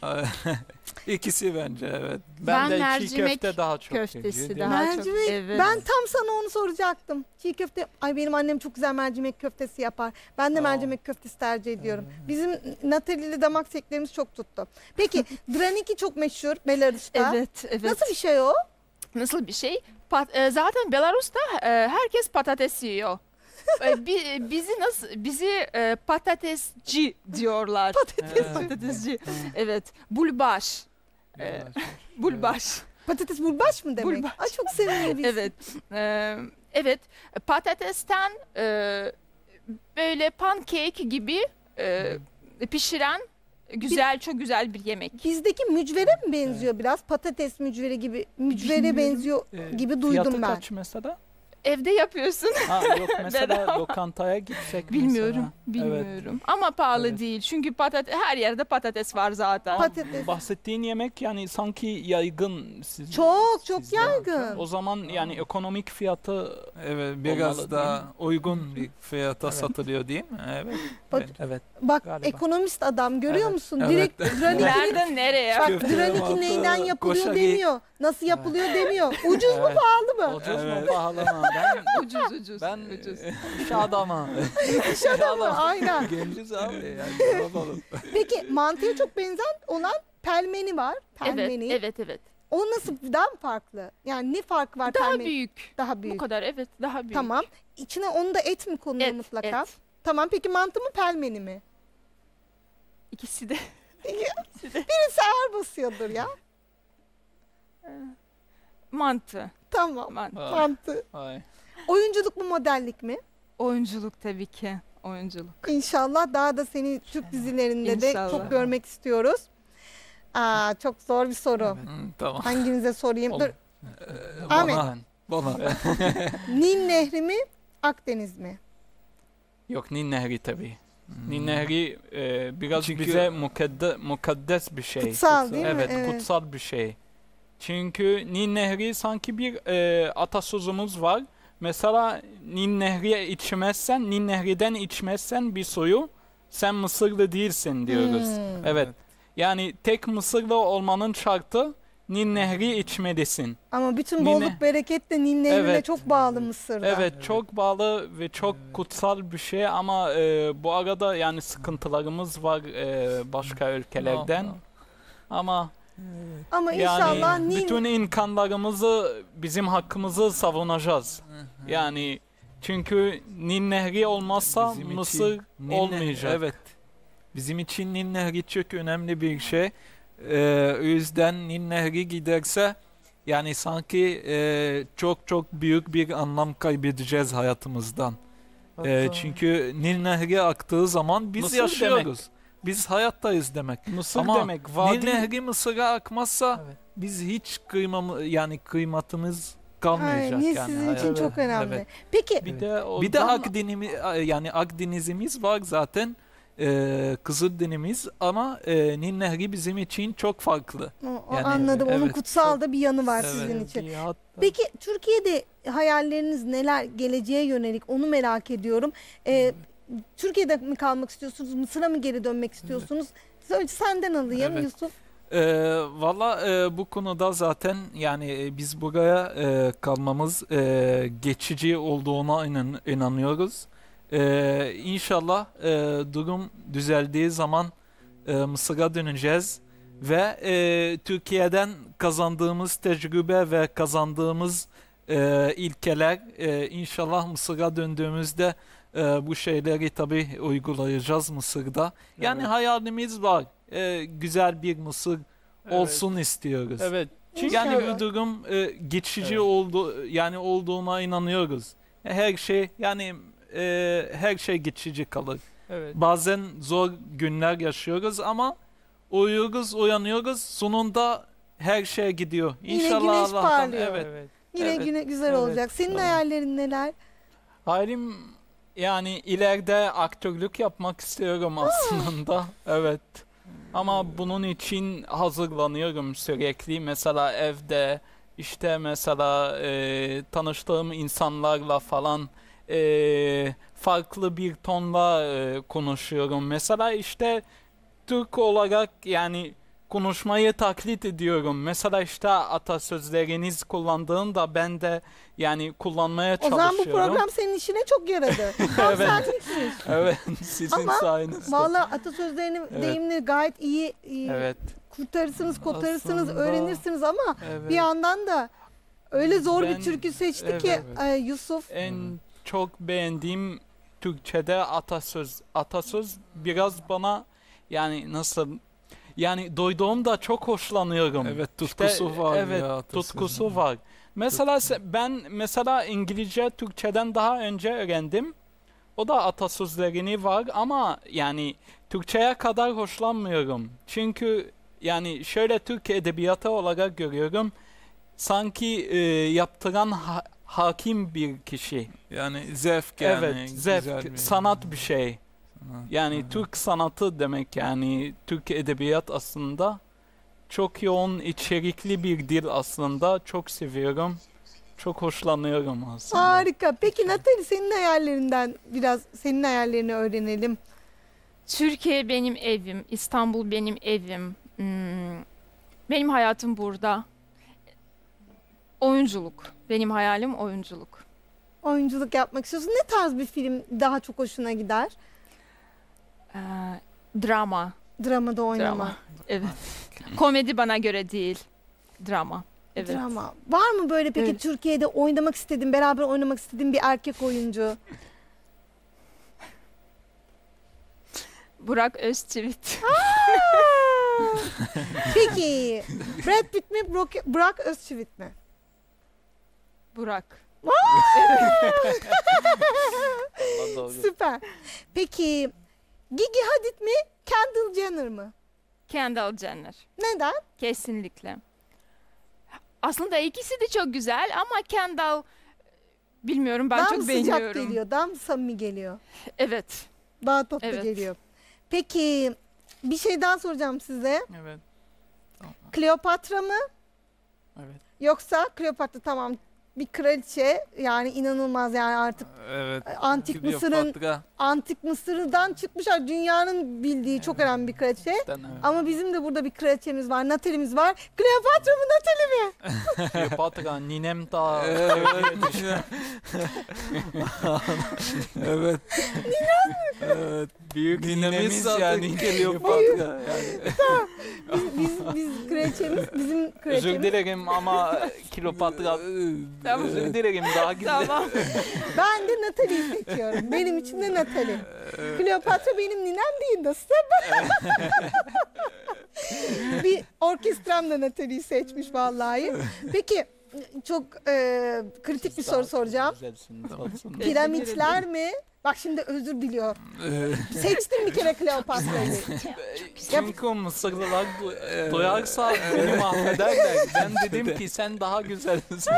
İkisi bence evet. Ben, Ben de çiğ mercimek köfte daha çok tercih köftesi ediyorum. daha çok. Mercimek. Evet. Ben tam sana onu soracaktım. Çiğ köfte. Ay benim annem çok güzel mercimek köftesi yapar. Ben de Aa. mercimek köftesi tercih ediyorum. Bizim Natalili damak zevklerimiz çok tuttu. Peki draniki çok meşhur Belarus'ta. Evet, evet. Nasıl bir şey o? Nasıl bir şey? Pat- e, zaten Belarus'ta e, herkes patates yiyor. E, bi- bizi nasıl bizi e, patatesci diyorlar. Evet. Patatesci. Evet. Bulbaş. E, bulbaş. Patates bulbaş mı demek? Bulbaş. Ay çok sevindim. Evet. E, evet. Patatesten e, böyle pankek gibi e, pişiren güzel, çok güzel bir yemek. Bizdeki mücvere mi benziyor biraz? Patates mücveri gibi. Mücvere Bilmiyorum. benziyor Ee, gibi Fiyatı duydum ben. kaç mesela? Evde yapıyorsun. Ha, yok mesela Bedava. lokantaya gitsek Bilmiyorum, mesela. Evet. bilmiyorum. Ama pahalı Evet. değil. Çünkü patates her yerde patates var zaten. Patates. Bahsettiğin yemek yani sanki yaygın siz. Çok çok sizde. yaygın. O zaman yani ekonomik fiyatı Evet biraz Olmalı, daha değil mi? uygun bir fiyata Evet. satılıyor değil mi? Evet. Bak- Evet. evet. Bak Galiba. ekonomist adam görüyor Evet. musun? Evet. Direkt Dranik'in Nereden nereye? bak Köfte Draniki mantı, neyden yapılıyor koşagi. demiyor. Nasıl yapılıyor demiyor. Ucuz mu Evet. pahalı mı? Ucuz mu Evet. pahalı mı? Ben, Ucuz ucuz. ben ucuz. iş adamı. İş adamı aynen. Genciz abi yani ne yapalım? Peki mantıya çok benzer olan pelmeni var. Evet, Pelmeni. evet, evet. O nasıl, daha mı farklı? Yani ne farkı var Daha pelmeni? büyük. Daha Bu büyük. kadar, evet, daha büyük. Tamam. İçine onu da et mi konuyor Et, mutlaka? et. Tamam peki mantı mı pelmeni mi? İkisi de. Birisi ağır basıyordur ya. Mantı. Tamam. Mantı. Ay. Mantı. Ay. Oyunculuk mu modellik mi? Oyunculuk tabii ki. Oyunculuk. İnşallah daha da seni Türk dizilerinde de İnşallah. çok görmek istiyoruz. Aa, çok zor bir soru. Hı, tamam. Hanginize sorayım? Olur. Dur. Ee, Ahmet. Bana. Bana. Nil Nehri mi? Akdeniz mi? Yok Nil Nehri tabii. Hmm. Nil Nehri e, biraz Çünkü- bize mukadde, mukaddes bir şey. Kutsal değil mi? Evet, Evet. kutsal bir şey. Çünkü Nil Nehri sanki bir e, atasözümüz var. Mesela Nil Nehri'ye içmezsen, Nil Nehri'den içmezsen bir suyu sen Mısırlı değilsin diyoruz. Hmm. Evet. Yani tek Mısırlı olmanın şartı Nil Nehri içmelisin. Ama bütün Nil bolluk Ne- bereket de Nil Nehri'ne Evet. çok bağlı Mısır'da. Evet, çok bağlı ve çok kutsal bir şey ama e, bu arada yani sıkıntılarımız var e, başka ülkelerden. No, no. Ama Ama inşallah yani Nil... bütün imkanlarımızı, bizim hakkımızı savunacağız. Yani çünkü Nil Nehri olmazsa Bizim için Mısır Nil Nehri- olmayacak. Evet. Bizim için Nil Nehri çok önemli bir şey. Ee, o yüzden Nil Nehri giderse yani sanki e, çok çok büyük bir anlam kaybedeceğiz hayatımızdan. Ee, Hatta çünkü Nil Nehri aktığı zaman biz Mısır yaşıyoruz. demek. Biz hayattayız demek. Mısır Ama demek Nil vadi. Nehri Mısır'a akmazsa Evet. biz hiç kıymamı yani kıymatımız kalmayacak Ay, Nil yani. sizin için hayat- çok önemli. Evet. Peki Bir de o Bir de dam- Akdeniz'imiz yani Akdeniz'imiz var zaten. Ee, Kızıldenizimiz ama e, Nil Nehri bizim için çok farklı. o, o Yani, anladım. Onun evet, kutsal da bir yanı var Evet. sizin için. Bir hatta- Peki Türkiye'de hayalleriniz neler, geleceğe yönelik onu merak ediyorum. Ee, Türkiye'de mi kalmak istiyorsunuz? Mısır'a mı geri dönmek istiyorsunuz? Önce senden alayım Evet. Yusuf. Ee, Valla e, bu konuda zaten yani e, biz buraya e, kalmamız e, geçici olduğuna inan- inanıyoruz. E, İnşallah e, durum düzeldiği zaman e, Mısır'a döneceğiz ve e, Türkiye'den kazandığımız tecrübe ve kazandığımız e, ilkeler e, inşallah Mısır'a döndüğümüzde e, bu şeyleri tabii uygulayacağız Mısır'da. Yani Evet. hayalimiz var. E, güzel bir Mısır Evet. olsun istiyoruz. Evet. Yani İnşallah. bu durum e, geçici Evet. oldu yani olduğuna inanıyoruz. Her şey yani e, her şey geçici kalır. Evet. Bazen zor günler yaşıyoruz ama uyuyoruz, uyanıyoruz. Sonunda her şey gidiyor. Yine İnşallah güneş Allah'tan. parlıyor. Evet. Evet. Yine Evet, güne güzel evet, olacak. Senin tamam. hayallerin neler? Hayalim yani ileride aktörlük yapmak istiyorum aslında. Evet. Ama bunun için hazırlanıyorum sürekli. Mesela evde işte mesela e, tanıştığım insanlarla falan e, farklı bir tonla e, konuşuyorum. Mesela işte Türk olarak yani konuşmayı taklit ediyorum. Mesela işte atasözleriniz kullandığında ben de yani kullanmaya O zaman bu çalışıyorum. program senin işine çok yaradı. Tam Evet. senlikmiş. Evet, sizin Ama sayenizde. Valla atasözlerini, Evet. deyimleri gayet iyi, iyi Evet, kurtarırsınız, kotarırsınız, Aslında- öğrenirsiniz ama evet. bir yandan da öyle zor Ben- bir türkü seçti ki Evet. e, Yusuf. En çok beğendiğim Türkçe'de atasöz. Atasöz biraz bana yani nasıl yani duyduğumda çok hoşlanıyorum. Evet, İşte, tutkusu var evet, ya, atasözü. tutkusu var. Mesela se- ben mesela İngilizce Türkçeden daha önce öğrendim. O da atasözlerini var ama yani Türkçeye kadar hoşlanmıyorum. Çünkü yani şöyle Türk edebiyatı olarak görüyorum. Sanki e, yaptıran ha- hakim bir kişi. Yani zevk yani. Evet, güzel zevk, bir- sanat bir şey. Sanat. Yani Hı. Türk sanatı demek yani Türk edebiyat aslında çok yoğun içerikli bir dil aslında. Çok seviyorum. Çok hoşlanıyorum aslında. Harika. Peki Natali senin hayallerinden biraz senin hayallerini öğrenelim. Türkiye benim evim, İstanbul benim evim. Hmm, Benim hayatım burada. Oyunculuk. Benim hayalim oyunculuk. Oyunculuk yapmak istiyorsun. Ne tarz bir film daha çok hoşuna gider? Ee, drama. Dramada oynama. Drama. Evet. Komedi bana göre değil. Drama. Evet. Drama. Var mı böyle peki Evet. Türkiye'de oynamak istediğin, beraber oynamak istediğin bir erkek oyuncu? Burak Özçivit. Peki Brad Pitt mi Burak, Burak Özçivit mi? Burak. Vallahi doğru. Süper. Peki Gigi Hadid mi Kendall Jenner mı? Kendall Jenner. Neden? Kesinlikle. Aslında ikisi de çok güzel ama Kendall bilmiyorum ben daha çok mı sıcak beğeniyorum. geliyor, daha mı samimi geliyor? Evet. Daha tatlı Evet. geliyor. Peki bir şey daha soracağım size. Evet, Kleopatra mı evet. yoksa Kleopatra tamam bir kraliçe yani inanılmaz yani artık Evet. antik Mısır'ın Kleopatra. antik Mısır'dan çıkmışlar dünyanın bildiği çok önemli bir kraliçe. Ben, evet. Ama bizim de burada bir kraliçemiz var, Natalie'miz var. Kleopatra mı Natalie mi? Kleopatra, ninem daha. Evet. Evet. Evet. Büyük Ninemiz ninemiz zaten yani. Kleopatra. Yani. Biz, biz, biz kraliçemiz, bizim Özür kraliçemiz. dilerim ama Kleopatra. Tamam. Özür dilerim daha güzel. Tamam. Ben de Natalie'yi seçiyorum. Benim için de Natalie. Kleopatra benim ninem değil nasıl? Bir orkestram da Natalie'yi seçmiş vallahi. Peki çok e, kritik bir soru soracağım. Güzelsin, tatlısın. Piramitler mi? Bak şimdi özür diliyor. Seçtim bir kere Kleopatra'yı. Çünkü Mısırlılar du- duyarsa beni mahvederler. Ben dedim ki sen daha güzelsin.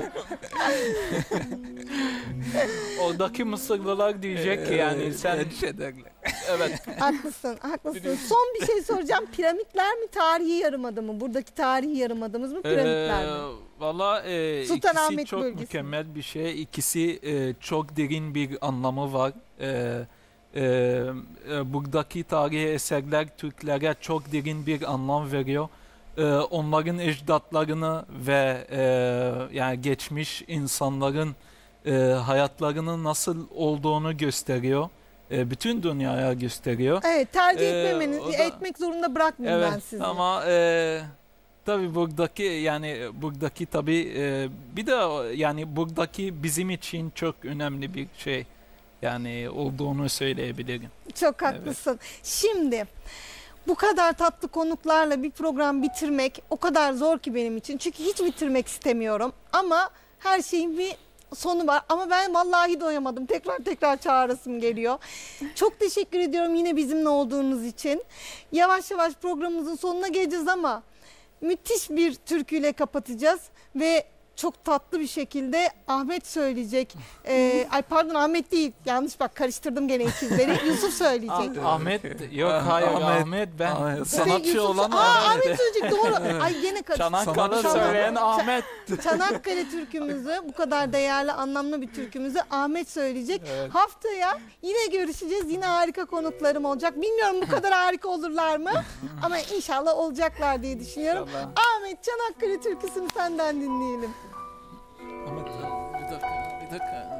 Oradaki Mısırlılar diyecek ki yani sen evet. Haklısın, haklısın. Son bir şey soracağım. Piramitler mi tarihi yarımada mı? Buradaki tarihi yarımadamız mı piramitler mi? Ee, Valla e, Sultanahmet ikisi çok bölgesi. mükemmel bir şey. İkisi e, çok derin bir anlamı var. E, e, e, buradaki tarihi eserler Türklere çok derin bir anlam veriyor. E, onların ecdatlarını ve e, yani geçmiş insanların e, hayatlarının nasıl olduğunu gösteriyor. E, bütün dünyaya gösteriyor. Evet, tercih Ee, etmemeniz, o da- etmek zorunda bırakmayayım ben Evet sizi. ama e, tabii buradaki yani buradaki tabii e, bir de o- yani buradaki bizim için çok önemli bir şey yani olduğunu söyleyebilirim. Çok haklısın. Şimdi bu kadar tatlı konuklarla bir program bitirmek o kadar zor ki benim için. Çünkü hiç bitirmek istemiyorum. Ama her şeyin bir sonu var. Ama ben vallahi doyamadım. Tekrar tekrar çağırasım geliyor. Çok teşekkür ediyorum yine bizimle olduğunuz için. Yavaş yavaş programımızın sonuna geleceğiz ama müthiş bir türküyle kapatacağız ve çok tatlı bir şekilde Ahmet söyleyecek. Ee, ay pardon, Ahmet değil. Yanlış bak, karıştırdım gene ikizleri. Yusuf söyleyecek. Ah- Ahmet yok hayır Ahmet- Ahmet, ben Ahmet- İşte sanatçı Yusuf- olan Aa, Ahmet. Ahmet söyleyecek, doğru. Ay gene karıştırdım. Çanakkale Sanatçı söyleyen olan- Ahmet. Çanakkale türkümüzü, bu kadar değerli, anlamlı bir türkümüzü Ahmet söyleyecek. Evet. Haftaya yine görüşeceğiz. Yine harika konuklarım olacak. Bilmiyorum bu kadar harika olurlar mı? Ama inşallah olacaklar diye düşünüyorum. İnşallah. Ahmet, Çanakkale türküsünü senden dinleyelim. Ahmet bir dakika bir dakika.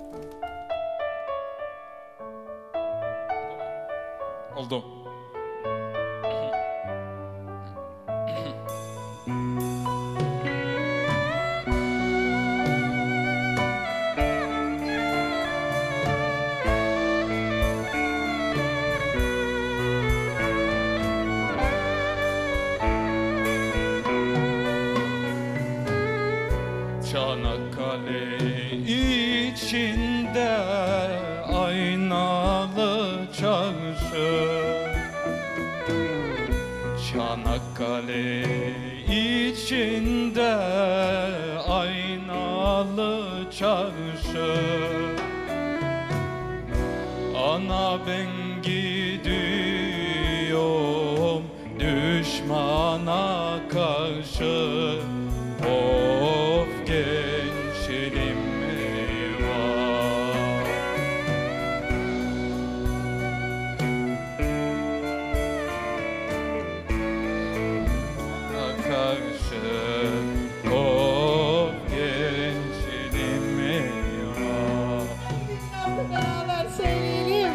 Oldu. Çanakkale içinde aynalı çarşı, Çanakkale içinde aynalı çarşı, ana ben gidiyorum düşmana karşı. Of gençliğim eyvah. Karşı of gençliğim eyvah. Beraber söyleyelim.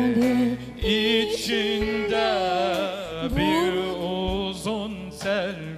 Çanakkale içinde bir uzun selvi,